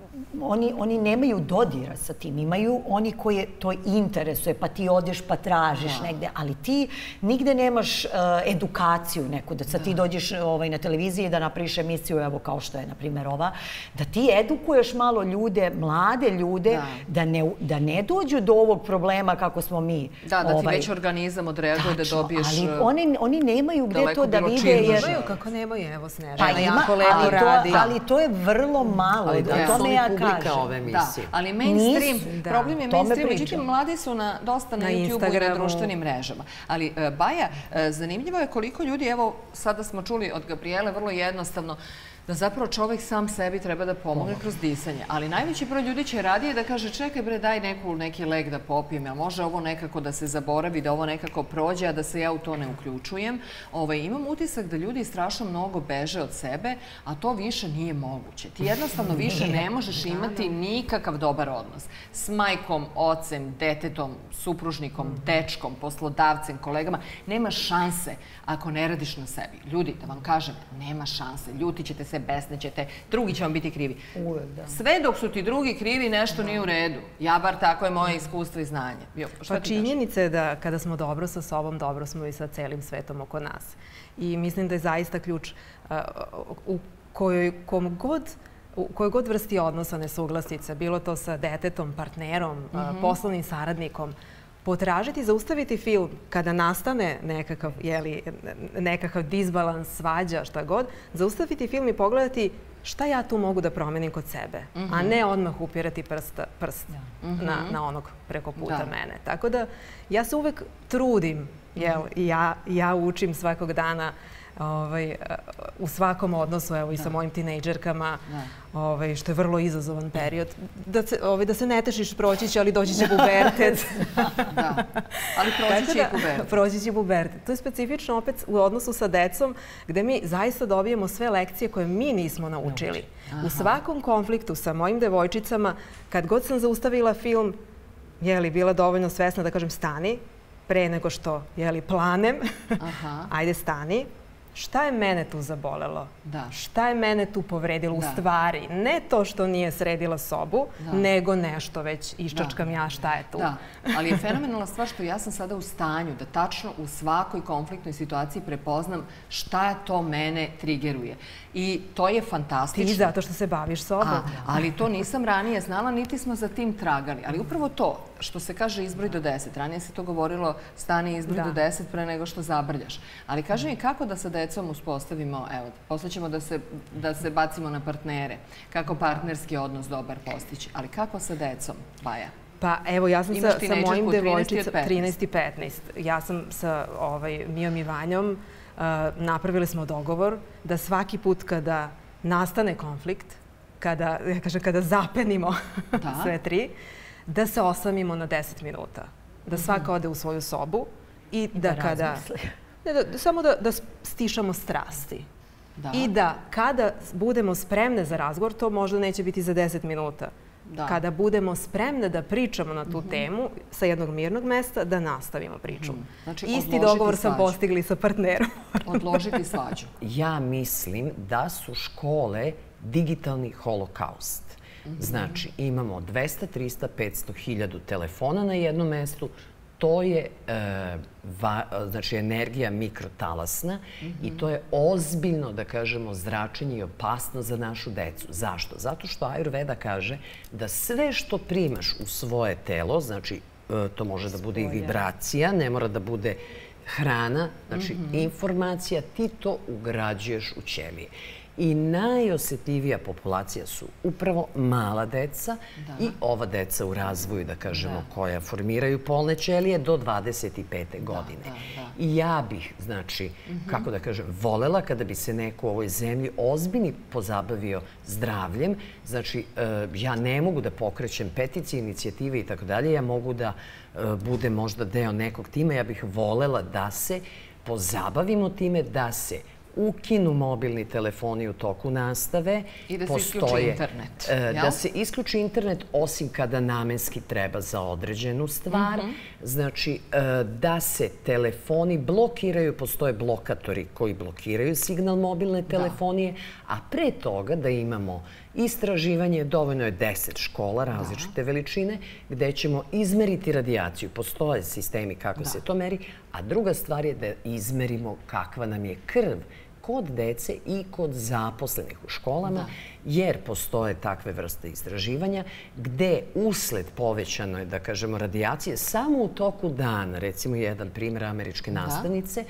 Oni, oni nemaju dodira sa tim, imaju oni koje to interesuje, pa ti odeš pa tražiš da. negde, ali ti nigde nemaš uh, edukaciju neku, da sad da. ti dođeš ovaj, na televiziji da napraviš emisiju, evo kao što je, na primjer, ova, da ti edukuješ malo ljude, mlade ljude, da, da, ne, da ne dođu do ovog problema kako smo mi. Da, da ovaj, ti već organizam odreaguje da dobiješ... ali oni, oni nemaju gde to da vide. Jer... Nemaju kako nemaju, evo Snežana, pa ima, jako lepo ali radi. To, ali to je vrlo malo, ali da, da, to ne ja publika ove emisije. Da, ali mainstream, Nisu, da. problem je mainstream, međutim, mladi su na, dosta na, na YouTube-u i na društvenim mrežama. Ali, uh, Baja, uh, zanimljivo je koliko ljudi, evo, sada smo čuli od Gabrijele, vrlo jednostavno, da zapravo čovjek sam sebi treba da pomogne kroz disanje. Ali najveći broj ljudi će radije da kaže čekaj bre, daj neku, neki lek da popijem, jel može ovo nekako da se zaboravi, da ovo nekako prođe, a da se ja u to ne uključujem. Ovaj, imam utisak da ljudi strašno mnogo beže od sebe, a to više nije moguće. Ti jednostavno više ne možeš imati nikakav dobar odnos s majkom, ocem, detetom, supružnikom, dečkom, poslodavcem, kolegama. Nema šanse ako ne radiš na sebi. Ljudi, da vam kažem, nema šanse. Ljuti ćete se, besnećete, drugi će vam biti krivi. Uvek, da. Sve dok su ti drugi krivi, nešto nije u redu. Ja bar tako je moje iskustvo i znanje. Jo, pa činjenica je da kada smo dobro sa sobom, dobro smo i sa celim svetom oko nas. I mislim da je zaista ključ uh, u kojoj kom god u kojoj god vrsti odnosa nesuglasice, bilo to sa detetom, partnerom, mm-hmm. uh, poslovnim saradnikom, potražiti, zaustaviti film kada nastane nekakav, jeli, nekakav disbalans, svađa, šta god, zaustaviti film i pogledati šta ja tu mogu da promenim kod sebe, mm-hmm. a ne odmah upirati prst, prst mm-hmm. na, na onog preko puta da. mene. Tako da ja se uvek trudim, jel, mm-hmm. ja, ja učim svakog dana ovaj, u svakom odnosu, evo i da. sa mojim tinejdžerkama, ovaj, što je vrlo izazovan period. Da se, ovaj, da se ne tešiš, proći će, ali doći će pubertet. Da, ali proći će i pubertet. Proći će pubertet. To je specifično opet u odnosu sa decom, gde mi zaista dobijemo sve lekcije koje mi nismo naučili. Aha. U svakom konfliktu sa mojim devojčicama, kad god sam zaustavila film, je li bila dovoljno svesna da kažem stani, pre nego što, je li, planem, Aha. ajde stani. Šta je mene tu zabolelo? Da. Šta je mene tu povredilo u stvari? Ne to što nije sredila sobu, da. nego nešto već iščačkam da. ja šta je tu. Da, ali je fenomenalna stvar što ja sam sada u stanju da tačno u svakoj konfliktnoj situaciji prepoznam šta to mene trigeruje. I to je fantastično. Ti zato što se baviš sobom. A, ali to nisam ranije znala, niti smo za tim tragali. Ali upravo to, što se kaže izbroj do deset. Ranije se to govorilo, stani izbroj da. do deset pre nego što zabrljaš. Ali kaži mi kako da sa decom uspostavimo, evo, posle ćemo da se, da se bacimo na partnere. Kako partnerski odnos dobar postići. Ali kako sa decom, Baja? Pa evo, ja sam sa, sa mojim devojčicama trinaest i petnaest. Ja sam sa ovaj, Mijom i Vanjom uh, napravili smo dogovor da svaki put kada nastane konflikt, kada, ja kažem, kada zapenimo da. sve tri, da se osamimo na deset minuta. Da svaka ode u svoju sobu i, I da, da kada... Ne, da, samo da, da stišamo strasti. Da. I da kada budemo spremne za razgovor, to možda neće biti za deset minuta, kada budemo spremne da pričamo na tu temu, sa jednog mirnog mesta, da nastavimo priču. Znači, isti dogovor sam postigli sa partnerom. Odložiti svađu. Ja mislim da su škole digitalni holokaust. Znači, imamo dvesta, trista, petsto, hiljadu telefona na jednom mestu. To je znači, energija mikrotalasna i to je ozbiljno, da kažemo, zračenje i opasno za našu decu. Zašto? Zato što Ajurveda kaže da sve što primaš u svoje telo, znači to može da bude i vibracija, ne mora da bude hrana, znači informacija, ti to ugrađuješ u ćelije. I najosjetljivija populacija su upravo mala deca i ova deca u razvoju, da kažemo, koja formiraju polne ćelije do dvadeset pete godine. I ja bih, znači, kako da kažem, volela kada bi se neko u ovoj zemlji ozbiljno pozabavio zdravljem. Znači, ja ne mogu da pokrećem peticije, inicijative i tako dalje. Ja mogu da budem možda deo nekog tima. Ja bih volela da se pozabavimo time, da se ukinu mobilni telefoni u toku nastave. I da se isključi internet. Da se isključi internet, osim kada namenski treba za određenu stvar. Znači, da se telefoni blokiraju, postoje blokatori koji blokiraju signal mobilne telefonije, a pre toga da imamo istraživanje, dovoljno je deset škola različite veličine, gde ćemo izmeriti radijaciju. Postoje sistemi kako se to meri, a druga stvar je da izmerimo kakva nam je krv kod dece i kod zaposlenih u školama, jer postoje takve vrste istraživanja gde usled povećanoj, da kažemo, radijacije samo u toku dana, recimo jedan primjer američke nastavnice,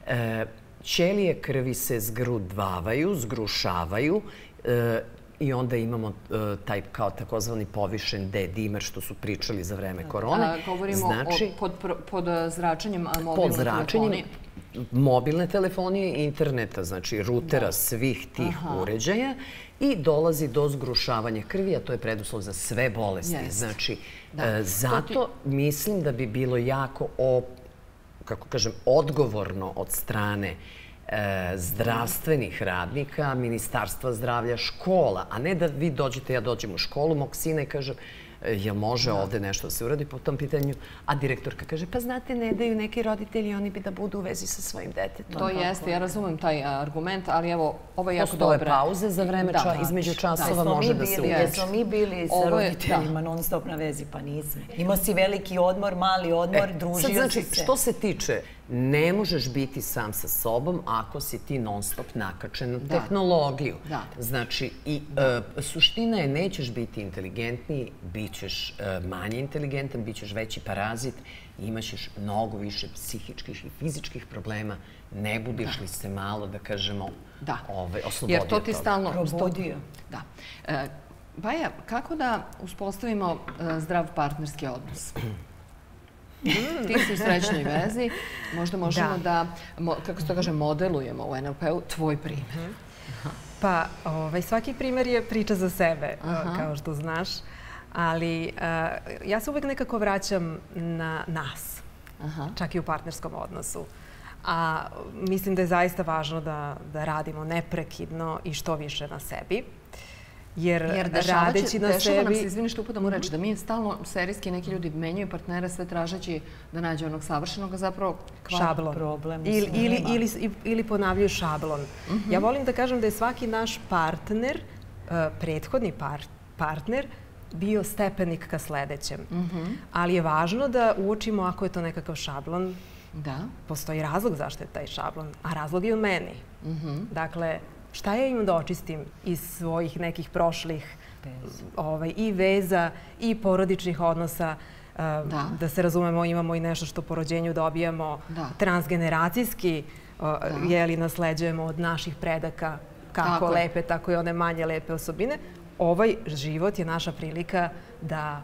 ćelije krvi se zgrudvavaju, zgrušavaju i onda imamo taj kao takozvani povišen D-dimer što su pričali za vreme korone. Govorimo pod zračenjem mobilne telefonije. Mobilne telefonije i interneta, znači rutera svih tih uređaja i dolazi do zgrušavanja krvi, a to je preduslov za sve bolesti. Znači, zato mislim da bi bilo jako, kako kažem, odgovorno od strane zdravstvenih radnika, Ministarstva zdravlja, škola, a ne da vi dođete, ja dođem u školu mog sina i kažem jel može ovde nešto da se uradi po tom pitanju, a direktorka kaže pa znate, ne daju neki roditelji, oni bi da budu u vezi sa svojim detetom. To jeste, ja razumem taj argument, ali evo, ovo je jako dobro. Postoje pauze za vreme, između časova može da se uveći. Jesmo mi bili sa roditeljima non stop na vezi, pa nismo. Imao si veliki odmor, mali odmor, družio si se. Znači, što se tiče, ne možeš biti sam sa sobom ako si ti non stop nakačen na tehnologiju. Znači, i suština je nećeš biti inteligentniji, bit ćeš manje inteligentan, bit ćeš veći parazit, imaćeš mnogo više psihičkih i fizičkih problema, ne budiš li se malo, da kažemo, oslobodio toga. Jer to ti stalno... Probudio. Da. Baja, kako da uspostavimo zdrav partnerski odnos? Ti si u srećnoj vezi, možda možemo da, kako se to kaže, modelujemo u en el pe u tvoj primjer. Pa, svaki primjer je priča za sebe, kao što znaš. Ali ja se uvek nekako vraćam na nas, čak i u partnerskom odnosu. A mislim da je zaista važno da radimo neprekidno i što više na sebi. Jer radeći na sebi... Dešava nam se, izvini što upadam u reč, da mi stalno serijski neki ljudi menjaju partnere sve tražeći da nađe onog savršenog, a zapravo šablon. Ili ponavljaju šablon. Ja volim da kažem da je svaki naš partner, prethodni partner, bio stepenik ka sledećem. Ali je važno da uočimo ako je to nekakav šablon. Postoji razlog zašto je taj šablon, a razlog je u meni. Dakle, šta ja imam da očistim iz svojih nekih prošlih i veza i porodičnih odnosa. Da se razumemo, imamo i nešto što po rođenju dobijamo transgeneracijski, jeli nasleđujemo od naših predaka kako lepe, tako i one manje lepe osobine. Ovaj život je naša prilika da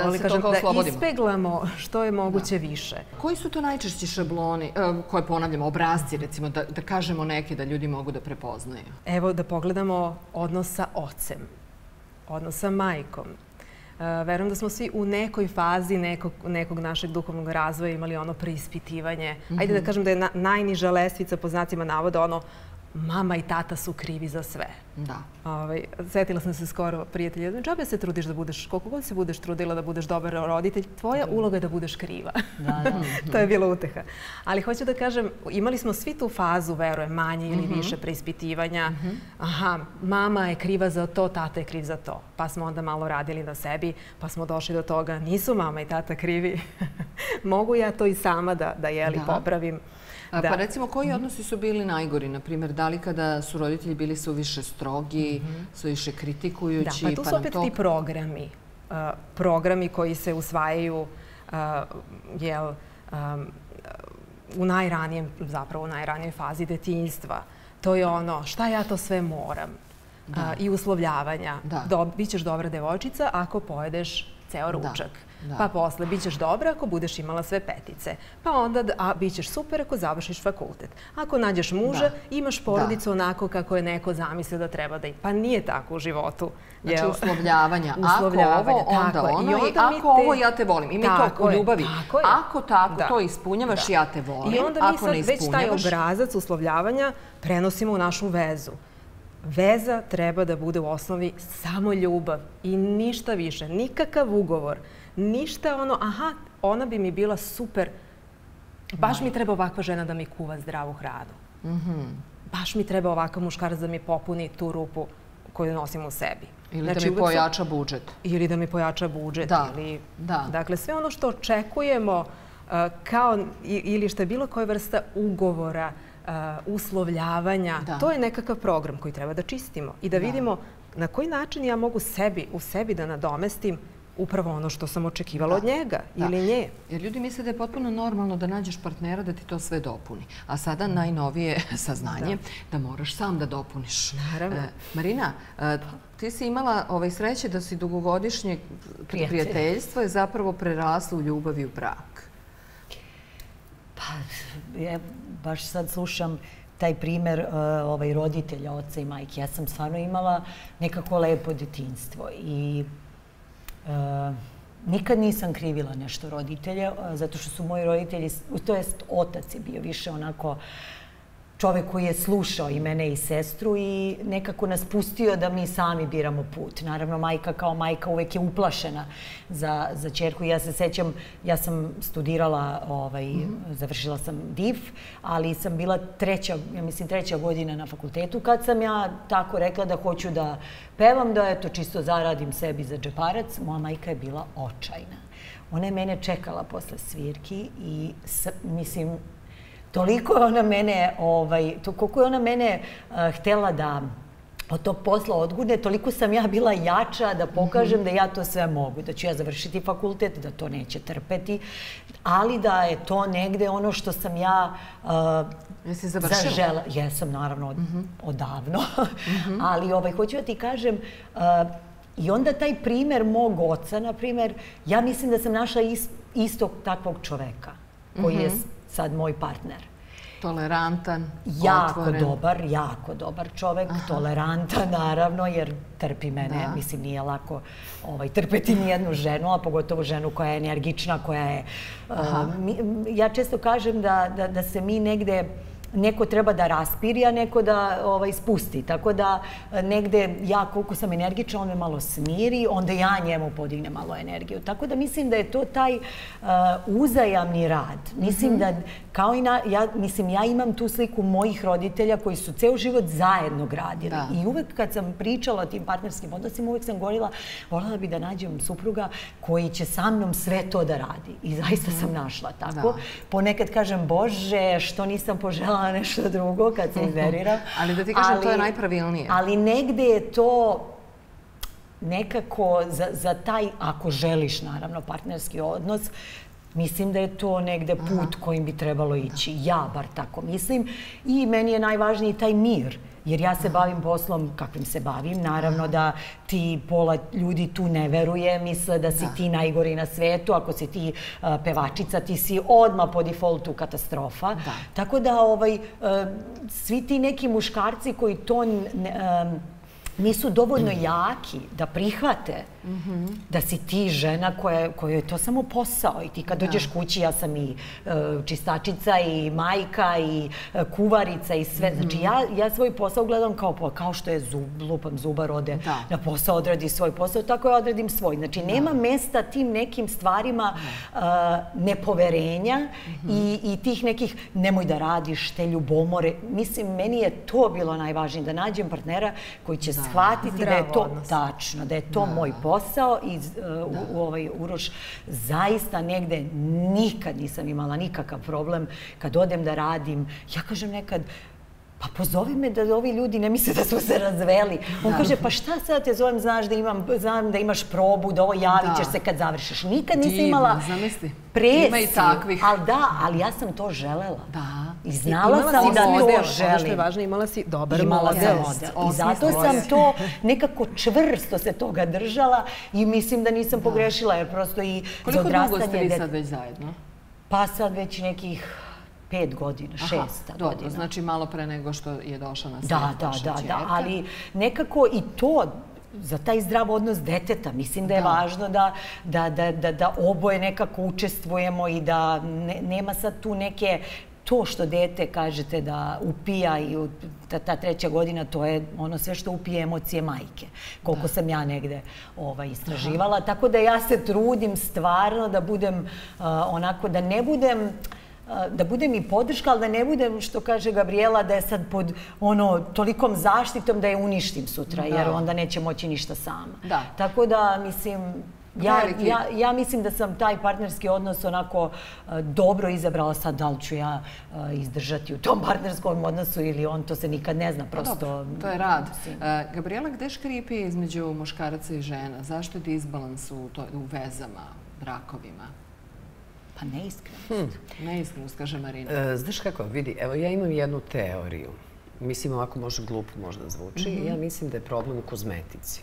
ispeglamo što je moguće više. Koji su to najčešći šabloni, koje ponavljamo, obrazci, recimo, da kažemo neke da ljudi mogu da prepoznaju? Evo da pogledamo odnos sa ocem, odnos sa majkom. Verujem da smo svi u nekoj fazi nekog našeg duhovnog razvoja imali ono preispitivanje. Ajde da kažem da je najniža lestvica po znacima navoda ono mama i tata su krivi za sve. Da. Ovaj, Sjetila sam se skoro prijatelja, džabe se trudiš da budeš, koliko god se budeš trudila da budeš dobar roditelj, tvoja uloga je da budeš kriva. Da, da. To je bila uteha. Ali hoću da kažem, imali smo svi tu fazu, verujem, manje ili više preispitivanja. Aha, mama je kriva za to, tata je kriv za to. Pa smo onda malo radili na sebi, pa smo došli do toga, nisu mama i tata krivi. Mogu ja to i sama da, da jeli, popravim. Da. Pa recimo, koji odnosi su bili najgori? Naprimjer, da li kada su roditelji bili suviše strogi, mm-hmm. suviše kritikujući? Da, pa tu su pa opet to... ti programi. Uh, programi koji se usvajaju uh, jel, um, u najranijem, zapravo u najranijoj fazi detinjstva. To je ono, šta ja to sve moram? Uh, I uslovljavanja. Do, bićeš dobra devojčica ako pojedeš ceo ručak. Da. Pa posle, bit ćeš dobra ako budeš imala sve petice. Pa onda, a bit ćeš super ako završiš fakultet. Ako nađeš muža, da. Imaš porodicu da. Onako kako je neko zamislio da treba da ima. Pa nije tako u životu. Znači uslovljavanja. Uslovljavanja. Ako ovo, onda tako ono. I, onda I ako te... ovo, ja te volim. Ima i to u ljubavi. Tako ako tako da. To ispunjavaš, da. Ja te volim. I onda mi sad već taj obrazac uslovljavanja prenosimo u našu vezu. Veza treba da bude u osnovi samo ljubav i ništa više. Nikakav ugovor. Ništa ono, aha, ona bi mi bila super, baš mi treba ovakva žena da mi kuva zdravu hranu. Mm-hmm. Baš mi treba ovakav muškarac da mi popuni tu rupu koju nosim u sebi. Ili znači, da mi pojača budžet. Ili da mi pojača budžet. Da. Ili, da. Dakle, sve ono što očekujemo uh, kao, ili što je bilo koja vrsta ugovora, uh, uslovljavanja, da. To je nekakav program koji treba da čistimo i da, da vidimo na koji način ja mogu sebi, u sebi da nadomestim upravo ono što sam očekivala da. Od njega da. Ili nje. Jer ljudi misle da je potpuno normalno da nađeš partnera da ti to sve dopuni. A sada najnovije saznanje da, da moraš sam da dopuniš. Naravno. E, Marina, e, ti si imala ovaj sreće da si dugogodišnje Prijatelj. Prijateljstvo je zapravo preraslo u ljubav i u brak. Pa, ja baš sad slušam taj primjer uh, ovaj, roditelja, oca i majke. Ja sam stvarno imala nekako lepo detinjstvo i Uh, nikad nisam krivila nešto roditelje, uh, zato što su moji roditelji, to jest otac je bio više onako čovjek koji je slušao i mene i sestru i nekako nas pustio da mi sami biramo put. Naravno, majka kao majka uvek je uplašena za, za ćerku. Ja se sećam, ja sam studirala, ovaj, mm-hmm. završila sam D I F, ali sam bila treća, ja mislim treća godina na fakultetu kad sam ja tako rekla da hoću da pevam, da eto čisto zaradim sebi za džeparac. Moja majka je bila očajna. Ona je mene čekala posle svirki i s, mislim, toliko je ona mene, ovaj, to, koliko je ona mene uh, htjela da od tog posla odgurne, toliko sam ja bila jača da pokažem mm-hmm. da ja to sve mogu, da ću ja završiti fakultet, da to neće trpeti, ali da je to negde ono što sam ja uh, Jesi završila? Zažela. Jesam, naravno, od, mm-hmm. odavno. Mm-hmm. Ali ovaj, hoću da ti kažem, uh, i onda taj primjer mog oca, na primjer, ja mislim da sam našla ist, istog takvog čoveka koji mm-hmm. je sad moj partner. Tolerantan, jako otvoren. dobar, jako dobar čovek, aha. Tolerantan naravno, jer trpi mene, da. Mislim nije lako ovaj, trpeti nijednu ženu, a pogotovo ženu koja je energična, koja je... Uh, mi, ja često kažem da, da, da se mi negde neko treba da raspiri, a neko da ovaj, spusti. Tako da negde ja koliko sam energična, on me malo smiri, onda ja njemu podignem malo energiju. Tako da mislim da je to taj uh, uzajamni rad. Mislim mm-hmm. da kao i na, ja, mislim, ja imam tu sliku mojih roditelja koji su ceo život zajedno gradili. Da. I uvek kad sam pričala o tim partnerskim odnosima, uvek sam govorila, voljela bi da nađem supruga koji će sa mnom sve to da radi. I zaista mm-hmm. sam našla tako. Da. Ponekad kažem, Bože, što nisam požela nešto drugo kad se izveriram. Ali da ti kažem, ali, to je najpravilnije. Ali negde je to nekako za, za taj, ako želiš naravno partnerski odnos, mislim da je to negde put aha. Kojim bi trebalo ići. Ja bar tako mislim. I meni je najvažniji taj mir. Jer ja se bavim poslom kakvim se bavim. Naravno da ti pola ljudi tu ne veruje, misle da si da. Ti najgori na svetu. Ako si ti uh, pevačica, ti si odmah po defaultu katastrofa. Da. Tako da ovaj, uh, svi ti neki muškarci koji to ne, um, nisu dovoljno jaki da prihvate da si ti žena kojoj je to samo posao. I ti kad dođeš kući, ja sam i čistačica, i majka, i kuvarica, i sve. Znači, ja svoj posao gledam kao što je lupam zubar, ode na posao, odradi svoj posao, tako ja odredim svoj. Znači, nema mesta tim nekim stvarima nepoverenja i tih nekih nemoj da radiš, te ljubomore. Mislim, meni je to bilo najvažnije, da nađem partnera koji će shvatiti da je to tačno, da je to moj posao. I Uroš, zaista negde nikad nisam imala nikakav problem kad odem da radim. Ja kažem nekad, pa pozovi me da ovi ljudi ne misle da smo se razveli. On kaže, pa šta sad te zovem, znaš da imaš probu, da ovo javit ćeš se kad završiš. Nikad nisam imala presiju. Ali da, ali ja sam to želela. I znala sam da to želim. Ono što je važno, imala si dobar model. model. I zato sam to nekako čvrsto se toga držala i mislim da nisam pogrešila, jer prosto i za odrastanje... Koliko dugo ste vi sad već zajedno? Pa sad već nekih pet godina, šesta godina. Dobro, znači malo pre nego što je došla na svijet vaša ćerka. Da, da, da, ali nekako i to za taj zdrav odnos deteta. Mislim da je važno da oboje nekako učestvujemo i da nema sad tu neke... To što dete, kažete, da upija i ta treća godina, to je ono sve što upije emocije majke. Koliko sam ja negde istraživala. Tako da ja se trudim stvarno da budem onako, da ne budem... da budem i podrška, ali da ne budem, što kaže Gabriela, da je sad pod tolikom zaštitom da je uništim sutra, jer onda neće moći ništa sama. Tako da, mislim... Ja mislim da sam taj partnerski odnos onako dobro izabrala. Sad da li ću ja izdržati u tom partnerskom odnosu ili on, to se nikad ne zna. Prosto... To je rad. Gabriela, gde škripi između muškaraca i žena? Zašto je disbalans u vezama, brakovima? Pa neiskrenost. Neiskrenost, kaže Marina. Znaš kako, vidi, evo ja imam jednu teoriju. Mislim, ovako može glupo možda zvuči. Ja mislim da je problem u kozmetici.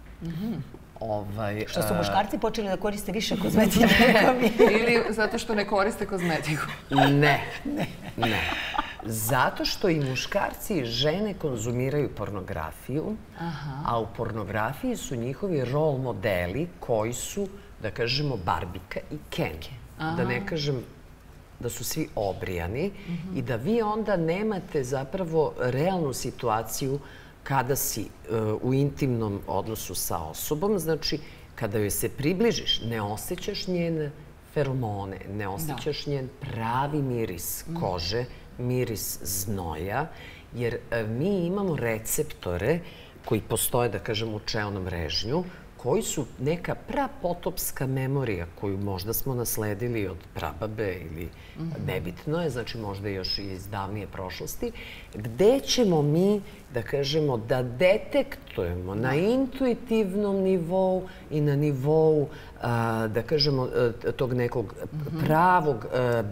Što su muškarci počeli da koriste više kozmetike? Ili zato što ne koriste kozmetiku? Ne, ne. Zato što i muškarci i žene konzumiraju pornografiju, a u pornografiji su njihovi rol modeli koji su, da kažemo, Barbika i Ken. Da ne kažem da su svi obrijani i da vi onda nemate zapravo realnu situaciju kada si u intimnom odnosu sa osobom, znači kada joj se približiš, ne osjećaš njene feromone, ne osjećaš njen pravi miris kože, miris znoja, jer mi imamo receptore koji postoje, da kažem, u čelnom režnju, koji su neka prapotopska memorija koju možda smo nasledili od prababe ili nebitno je, znači možda još iz davnije prošlosti, gde ćemo mi, da kažemo, da detektujemo na intuitivnom nivou i na nivou, da kažemo, tog nekog pravog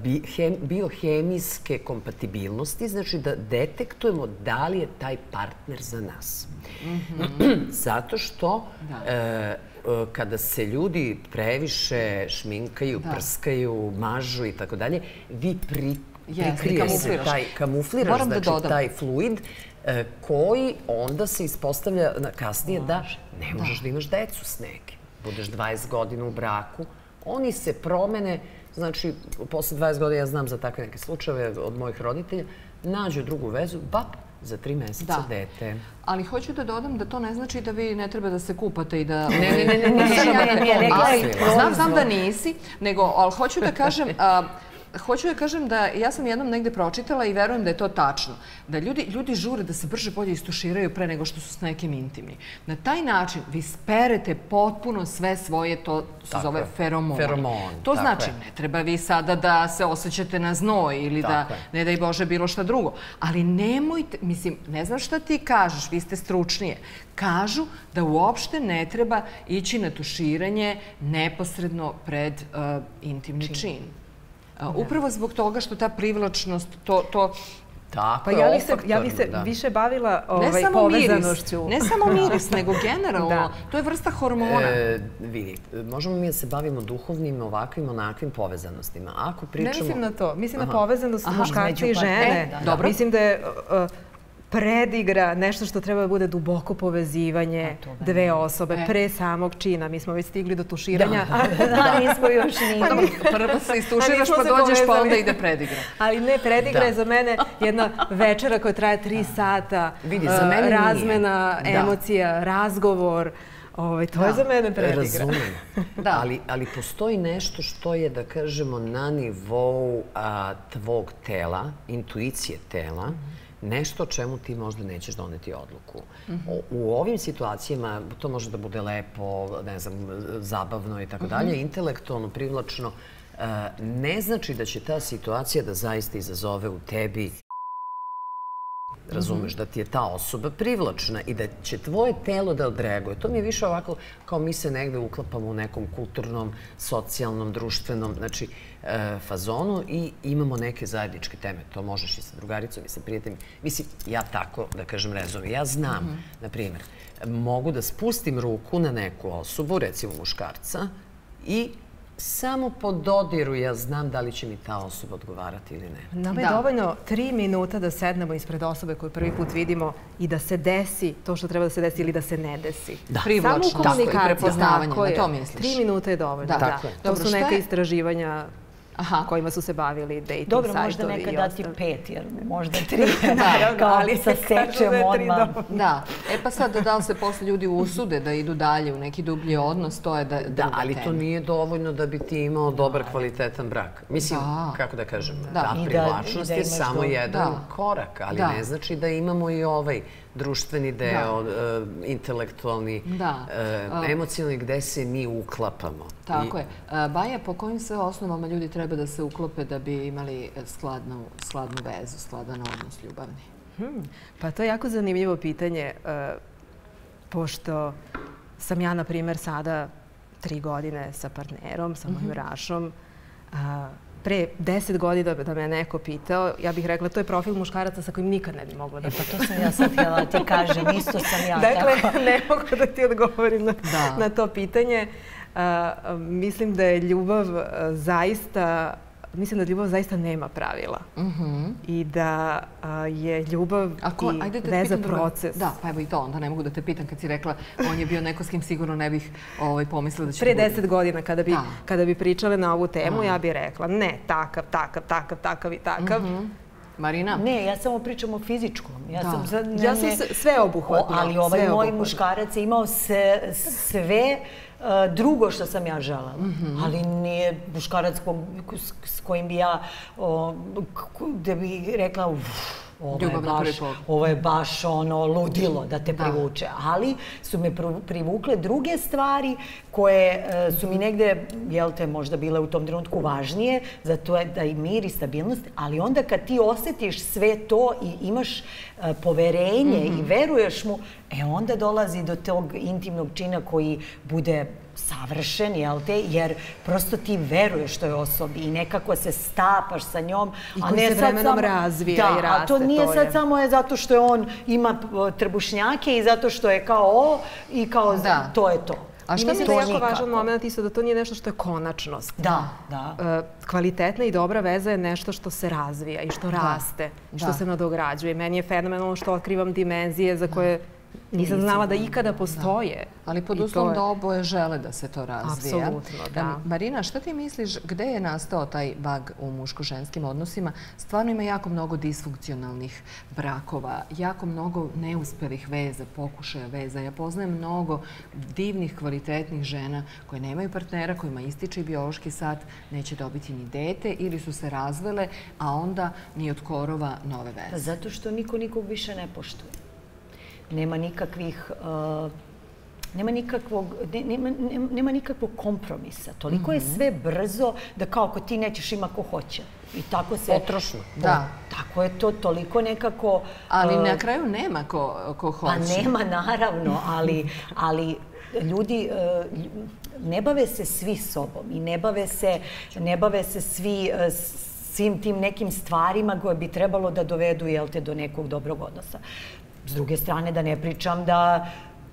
biohemijske kompatibilnosti, znači da detektujemo da li je taj partner za nas. Zato što kada se ljudi previše šminkaju, prskaju, mažu i tako dalje, vi prikrije se taj, kamufliraš, znači taj fluid koji onda se ispostavlja kasnije da ne možeš da imaš decu s nekim. Budeš dvadeset godina u braku, oni se promene, znači posle dvadeset godina, ja znam za takve neke slučajeve od mojih roditelja, nađu drugu vezu, bap, za tri meseca dete. Ali hoću da dodam da to ne znači da vi ne treba da se kupate i da... Ne, ne, ne, ne. Znam da nisi, nego, ali hoću da kažem... Hoću da kažem da ja sam jednom negde pročitala i verujem da je to tačno. Da ljudi žure da se brže bolje istuširaju pre nego što su s nekim intimni. Na taj način vi sperete potpuno sve svoje, to se zove feromone. To znači, ne treba vi sada da se osjećate na znoj ili da, ne daj Bože, bilo šta drugo. Ali nemojte, mislim, ne znam šta ti kažeš, vi ste stručnije. Kažu da uopšte ne treba ići na tuširanje neposredno pred intimni čin. Upravo zbog toga što ta privlačnost, to... Pa ja bih se više bavila povezanošću. Ne samo miris, nego generalno. To je vrsta hormona. Vidi, možemo mi da se bavimo duhovnim, ovakvim, onakvim povezanostima. Ako pričamo... Ne mislim na to. Mislim na povezanost muškarca i žene. Mislim da je predigra, nešto što treba da bude duboko povezivanje dve osobe pre samog čina. Mi smo već stigli do tuširanja. Da, nismo još ni... Prvo se istuširaš pa dođeš pa onda ide predigra. Ali ne, predigra je za mene jedna večera koja traje tri sata, razmena emocija, razgovor. To je za mene predigra. Razumem. Ali postoji nešto što je, da kažemo, na nivou tvog tela, intuicije tela, nešto o čemu ti možda nećeš doneti odluku. U ovim situacijama to može da bude lepo, ne znam, zabavno i tako dalje, intelektualno, privlačno. Ne znači da će ta situacija da zaista izazove u tebi, razumeš, da ti je ta osoba privlačna i da će tvoje telo da odreaguje. To mi je više ovako kao mi se negde uklapamo u nekom kulturnom, socijalnom, društvenom, znači, fazonu i imamo neke zajedničke teme. To možeš i sa drugaricom i sa prijateljima. Mislim, ja tako, da kažem, rezonujem. Ja znam, na primjer, mogu da spustim ruku na neku osobu, recimo muškarca, i samo po dodiru ja znam da li će mi ta osoba odgovarati ili ne. Nama je dovoljno tri minuta da sednemo ispred osobe koju prvi put vidimo i da se desi to što treba da se desi ili da se ne desi. Privlačnost i prepoznavanje, na to misliš? Tri minuta je dovoljno, da. To su neka istraživanja kojima su se bavili dating sajtovi. Dobro, možda nekad dati pet, jer možda tri. Ali sa sečem odmah. Da. E pa sad, da li se posle ljudi usude da idu dalje u neki dublji odnos, to je da... Da, ali to nije dovoljno da bi ti imao dobar, kvalitetan brak. Mislim, kako da kažem, ta privlačnost je samo jedan korak, ali ne znači da imamo i ovaj društveni deo, intelektualni, emocionalni, gde se mi uklapamo. Tako je. Baja, po kojim sve osnovama ljudi treba da se uklope da bi imali skladnu vezu, skladan odnos ljubavni? Pa to je jako zanimljivo pitanje, pošto sam ja, na primjer, sada tri godine sa partnerom, sa mojim Rašom. Pre deset godina da me neko pitao, ja bih rekla, to je profil muškaraca sa kojim nikad ne bi mogla da... E pa to sam ja sad htjela ti kažem, isto sam ja. Dakle, ne mogu da ti odgovorim na to pitanje. Mislim da je ljubav zaista... Mislim da ljubav zaista nema pravila. I da je ljubav i veza proces. Da, pa evo i to, onda ne mogu da te pitam kad si rekla on je bio neko s kim sigurno ne bih pomislila da će... Pre deset godina kada bi pričale na ovu temu, ja bih rekla ne, takav, takav, takav, takav i takav. Marina? Ne, ja samo pričam o fizičkom. Ja sam sve obuhvatila. Ali ovaj moj muškarac je imao sve drugo što sam ja želala. Ali nije muškarac s kojim bi ja, da bi rekla, ovo je baš ono ludilo da te privuče. Ali su me privukle druge stvari koje su mi negde, jel te, možda bile u tom trenutku važnije, zato je da i mir i stabilnost, ali onda kad ti osjetiš sve to i imaš poverenje i veruješ mu, e onda dolazi do tog intimnog čina koji bude savršen, jel te, jer prosto ti veruješ toj osobi i nekako se stapaš sa njom. I koji se vremenom razvija i raste. Da, a to nije sad samo je zato što je on ima trbušnjake i zato što je kao ovo i kao to je to. A što mislim da je jako važan moment isto da to nije nešto što je konačnost. Da, da. Kvalitetna i dobra veza je nešto što se razvija i što raste, što se nadograđuje. Meni je fenomenalno što otkrivam dimenzije za koje nisam znala da ikada postoje. Ali pod uslovom da oboje žele da se to razvija. Apsolutno, da. Marina, šta ti misliš, gde je nastao taj bug u muško-ženskim odnosima? Stvarno ima jako mnogo disfunkcionalnih brakova, jako mnogo neuspelih veza, pokušaja veza. Ja poznajem mnogo divnih, kvalitetnih žena koje nemaju partnera, kojima ističe i biološki sat, neće dobiti ni dete ili su se razvele, a onda ni od korova nove veze. Zato što niko nikog više ne poštuje. Nema nikakvih, nema nikakvog, nema nikakvog kompromisa. Toliko je sve brzo da kao ako ti nećeš ima ko hoće. I tako se... Potrošno. Da. Tako je to toliko nekako... Ali na kraju nema ko hoće. Pa nema, naravno, ali ljudi ne bave se svi sobom i ne bave se svi svim tim nekim stvarima koje bi trebalo da dovedu, jel te, do nekog dobrog odnosa. S druge strane, da ne pričam da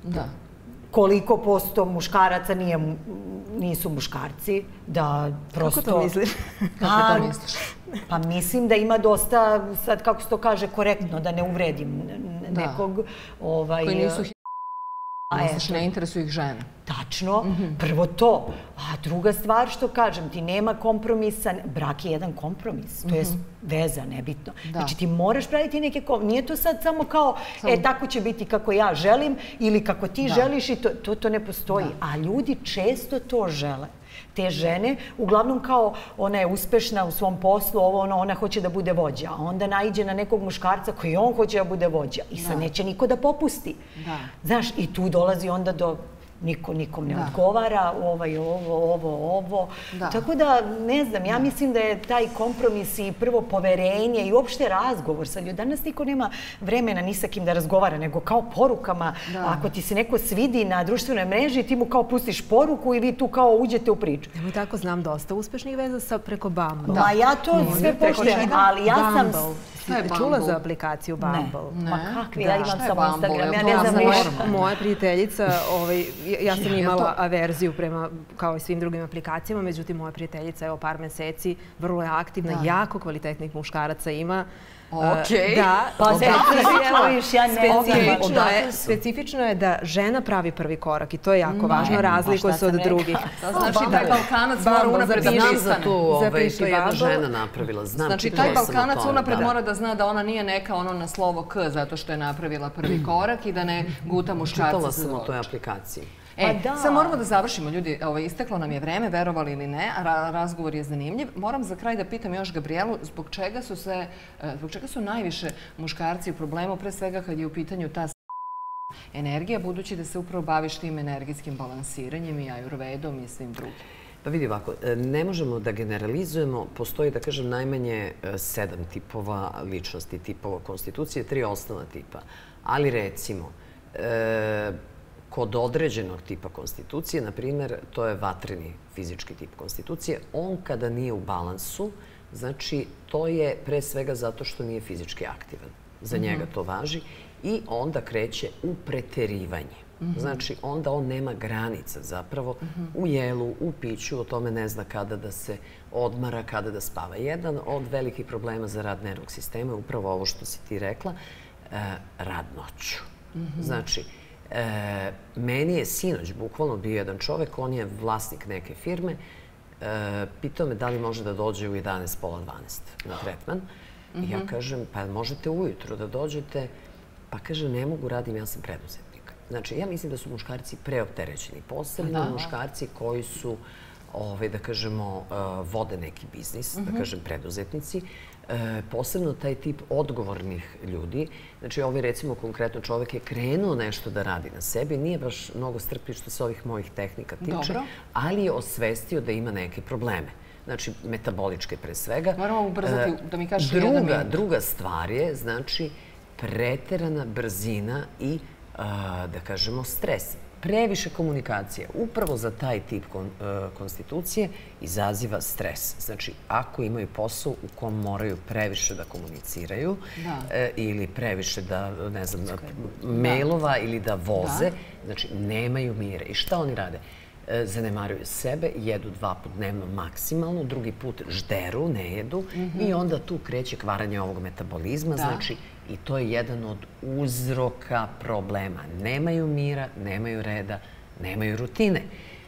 koliko posto muškaraca nisu muškarci, da prosto... Kako to misliš? Kako to misliš? Pa mislim da ima dosta, sad kako se to kaže, korektno, da ne uvredim nekog... Koji nisu Misliš, ne interesuju ih žene. Tačno. Prvo to. A druga stvar što kažem, ti nema kompromisa. Brak je jedan kompromis. To je veza, nebitno. Znači ti moraš praviti neke kompromise. Nije to sad samo kao, e, tako će biti kako ja želim ili kako ti želiš i to ne postoji. A ljudi često to žele. Te žene, uglavnom kao ona je uspešna u svom poslu, ovo ono, ona hoće da bude vođa, a onda naiđe na nekog muškarca koji on hoće da bude vođa i sad neće niko da popusti. Znaš, i tu dolazi onda do niko nikom ne odgovara, ovaj, ovo, ovo, ovo. Tako da, ne znam, ja mislim da je taj kompromis i prvo poverenje i uopšte razgovor sa ljudima. Danas niko nema vremena ni sa kim da razgovara, nego kao porukama. Ako ti se neko svidi na društvenoj mreži, ti mu kao pustiš poruku i vi tu kao uđete u priču. Evo tako znam dosta uspešnih veza preko Bumble. Ma ja to sve poštujem, ali ja sam... Čula za aplikaciju Bumble? Ne. Ma kakvi, ja imam samo Instagram, ja ne znam ništa. Moja prijateljica, ja sam imala averziju prema, kao i svim drugim aplikacijama, međutim, moja prijateljica, evo par meseci, vrlo je aktivna, jako kvalitetnih muškaraca ima. Okej. Da, pa specifično je da žena pravi prvi korak i to je jako važno, razlikuje se od drugih. Znači, taj Balkanac mora unapred da znam za tu, što je jedna žena napravila. Znači, taj Balkanac unapred mora da zna da ona nije neka ono na slovo K zato što je napravila prvi korak i da ne guta muškarca. Čitala sam o toj aplikaciji. E, sad moramo da završimo, ljudi, isteklo nam je vreme, verovali ili ne, razgovor je zanimljiv. Moram za kraj da pitam još Gabrielu, zbog čega su se, zbog čega su najviše muškarci u problemu, pre svega kad je u pitanju ta energija, budući da se upravo baviš tim energijskim balansiranjem i ajurvedom i svim drugim. Pa vidi ovako, ne možemo da generalizujemo, postoji, da kažem, najmanje sedam tipova ličnosti, tipova konstitucije, tri osnovna tipa. Ali recimo, kod određenog tipa konstitucije, na primjer, to je vatreni fizički tip konstitucije, on kada nije u balansu, znači to je pre svega zato što nije fizički aktivan. Za njega to važi i onda kreće u preterivanje. Znači, onda on nema granica zapravo u jelu, u piću, o tome ne zna kada da se odmara, kada da spava. Jedan od velikih problema za rad nervnog sistema je upravo ovo što si ti rekla, rad noću. Znači, meni je sinoć bukvalno bio jedan čovek, on je vlasnik neke firme, pitao me da li može da dođe u jedanaest, pola dvanaest na tretman. I ja kažem, pa možete ujutro da dođete, pa kaže, ne mogu, radim, ja sam preduzetnik. Znači, ja mislim da su muškarci preopterećeni, posebno muškarci koji su, da kažemo, vode neki biznis, da kažem, preduzetnici, posebno taj tip odgovornih ljudi. Znači, ovaj, recimo, konkretno čovek je krenuo nešto da radi na sebi, nije baš mnogo strpljiv što se ovih mojih tehnika tiče, ali je osvestio da ima neke probleme. Znači, metaboličke pre svega. Moramo ubrzati da mi kažeš jedan minut. Druga stvar je, znači, preterana brzina i, da kažemo, stres. Previše komunikacije. Upravo za taj tip konstitucije izaziva stres. Znači, ako imaju posao u kom moraju previše da komuniciraju ili previše da, ne znam, mailova ili da voze, znači, nemaju mira. I šta oni rade? Zanemaruju sebe, jedu dva put dnevno maksimalno, drugi put žderu, ne jedu i onda tu kreće kvaranje ovog metabolizma, znači i to je jedan od uzroka problema. Nemaju mira, nemaju reda, nemaju rutine.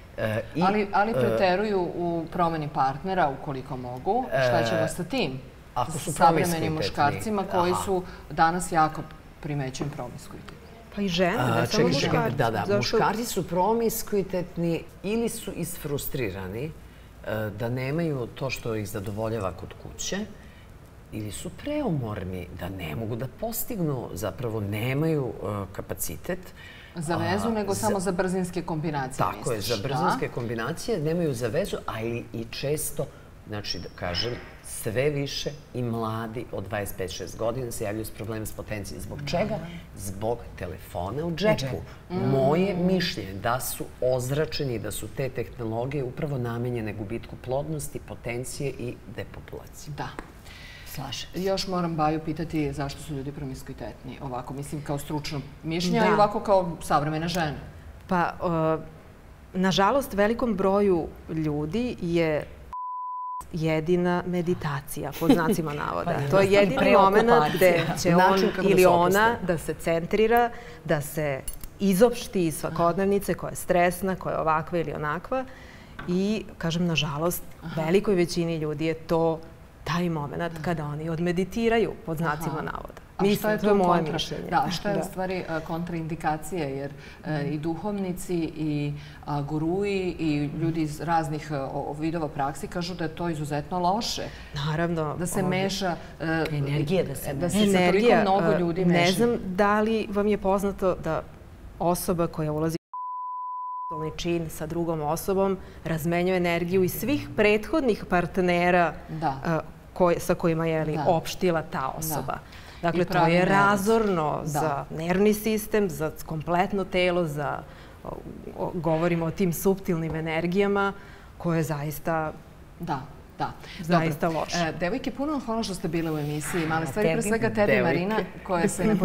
Ali preteruju u promeni partnera ukoliko mogu. Šta ćemo sa tim? Sa savremenim muškarcima koji su danas jako primećujem promiskuitetni. Pa i žene, ne samo muškarci. Da, da. Muškarci su promiskuitetni ili su isfrustrirani da nemaju to što ih zadovoljava kod kuće ili su preumorni da ne mogu da postignu, zapravo nemaju kapacitet. Za vezu, nego samo za brzinske kombinacije, misliš? Tako je, za brzinske kombinacije nemaju za vezu, ali i često, znači da kažem, sve više i mladi od dvadeset pet do šezdeset godina se javljaju s problemom s potencijom. Zbog čega? Zbog telefona u džepu. Moje mišljenje da su ozračeni, da su te tehnologije upravo namenjene gubitku plodnosti, potencije i depopulacije. Da. Slažem se. Još moram Baju pitati zašto su ljudi promiskuitetni. Ovako, mislim, kao stručno mišljenje, a i ovako kao savremena žena. Pa, nažalost, velikom broju ljudi je jedina meditacija, pod znacima navoda. To je jedini moment gde će on ili ona da se centrira, da se izopšti iz svakodnevnice koja je stresna, koja je ovakva ili onakva. I, kažem, nažalost, velikoj većini ljudi je to taj moment kada oni odmeditiraju pod znacima navoda. Mislim, to je moje mišljenje. Da, šta je u stvari kontraindikacija, jer i duhovnici, i guruji, i ljudi iz raznih vidova praksi kažu da je to izuzetno loše. Naravno. Da se meša... Energije da se meša. Da se sa toliko mnogo ljudi meša. Ne znam da li vam je poznato da osoba koja ulazi u čin sa drugom osobom razmenjuje energiju i svih prethodnih partnera sa kojima je opštila ta osoba. Dakle, to je razorno za nervni sistem, za kompletno telo, za, govorimo o tim suptilnim energijama koje zaista, zaista loše. Devojke, puno hvala što ste bile u emisiji Male stvari. Pre svega tebi, Marina, koja se ne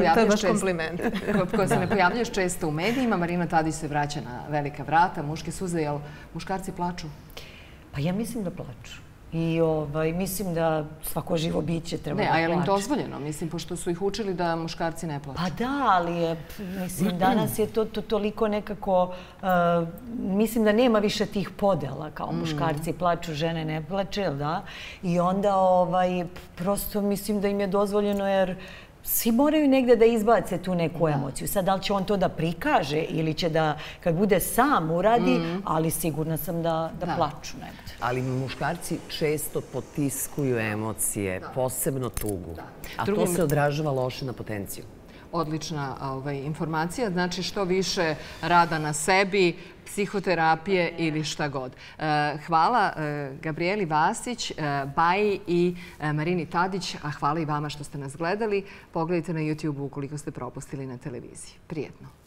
pojavljuješ često u medijima. Marina Tadić se vraća na velika vrata, muške suze, jel muškarci plaču? Pa ja mislim da plaču. I mislim da svako živo biće treba da plače. Ne, a je li im dozvoljeno? Mislim, pošto su ih učili da muškarci ne plaču. Pa da, ali mislim, danas je to toliko nekako... Mislim da nema više tih podela, kao muškarci plaču, žene ne plače, da? I onda prosto mislim da im je dozvoljeno jer svi moraju negde da izbace tu neku emociju. Sad, da li će on to da prikaže ili će da, kad bude sam, uradi, ali sigurna sam da plaču negde. Ali muškarci često potiskuju emocije, posebno tugu. A to se odražava loše na potenciju. Odlična informacija. Znači, što više rada na sebi, psihoterapije ili šta god. Hvala Gabrijeli Vasić, Baji i Marini Tadić, a hvala i vama što ste nas gledali. Pogledajte na YouTube ukoliko ste propustili na televiziji. Prijetno.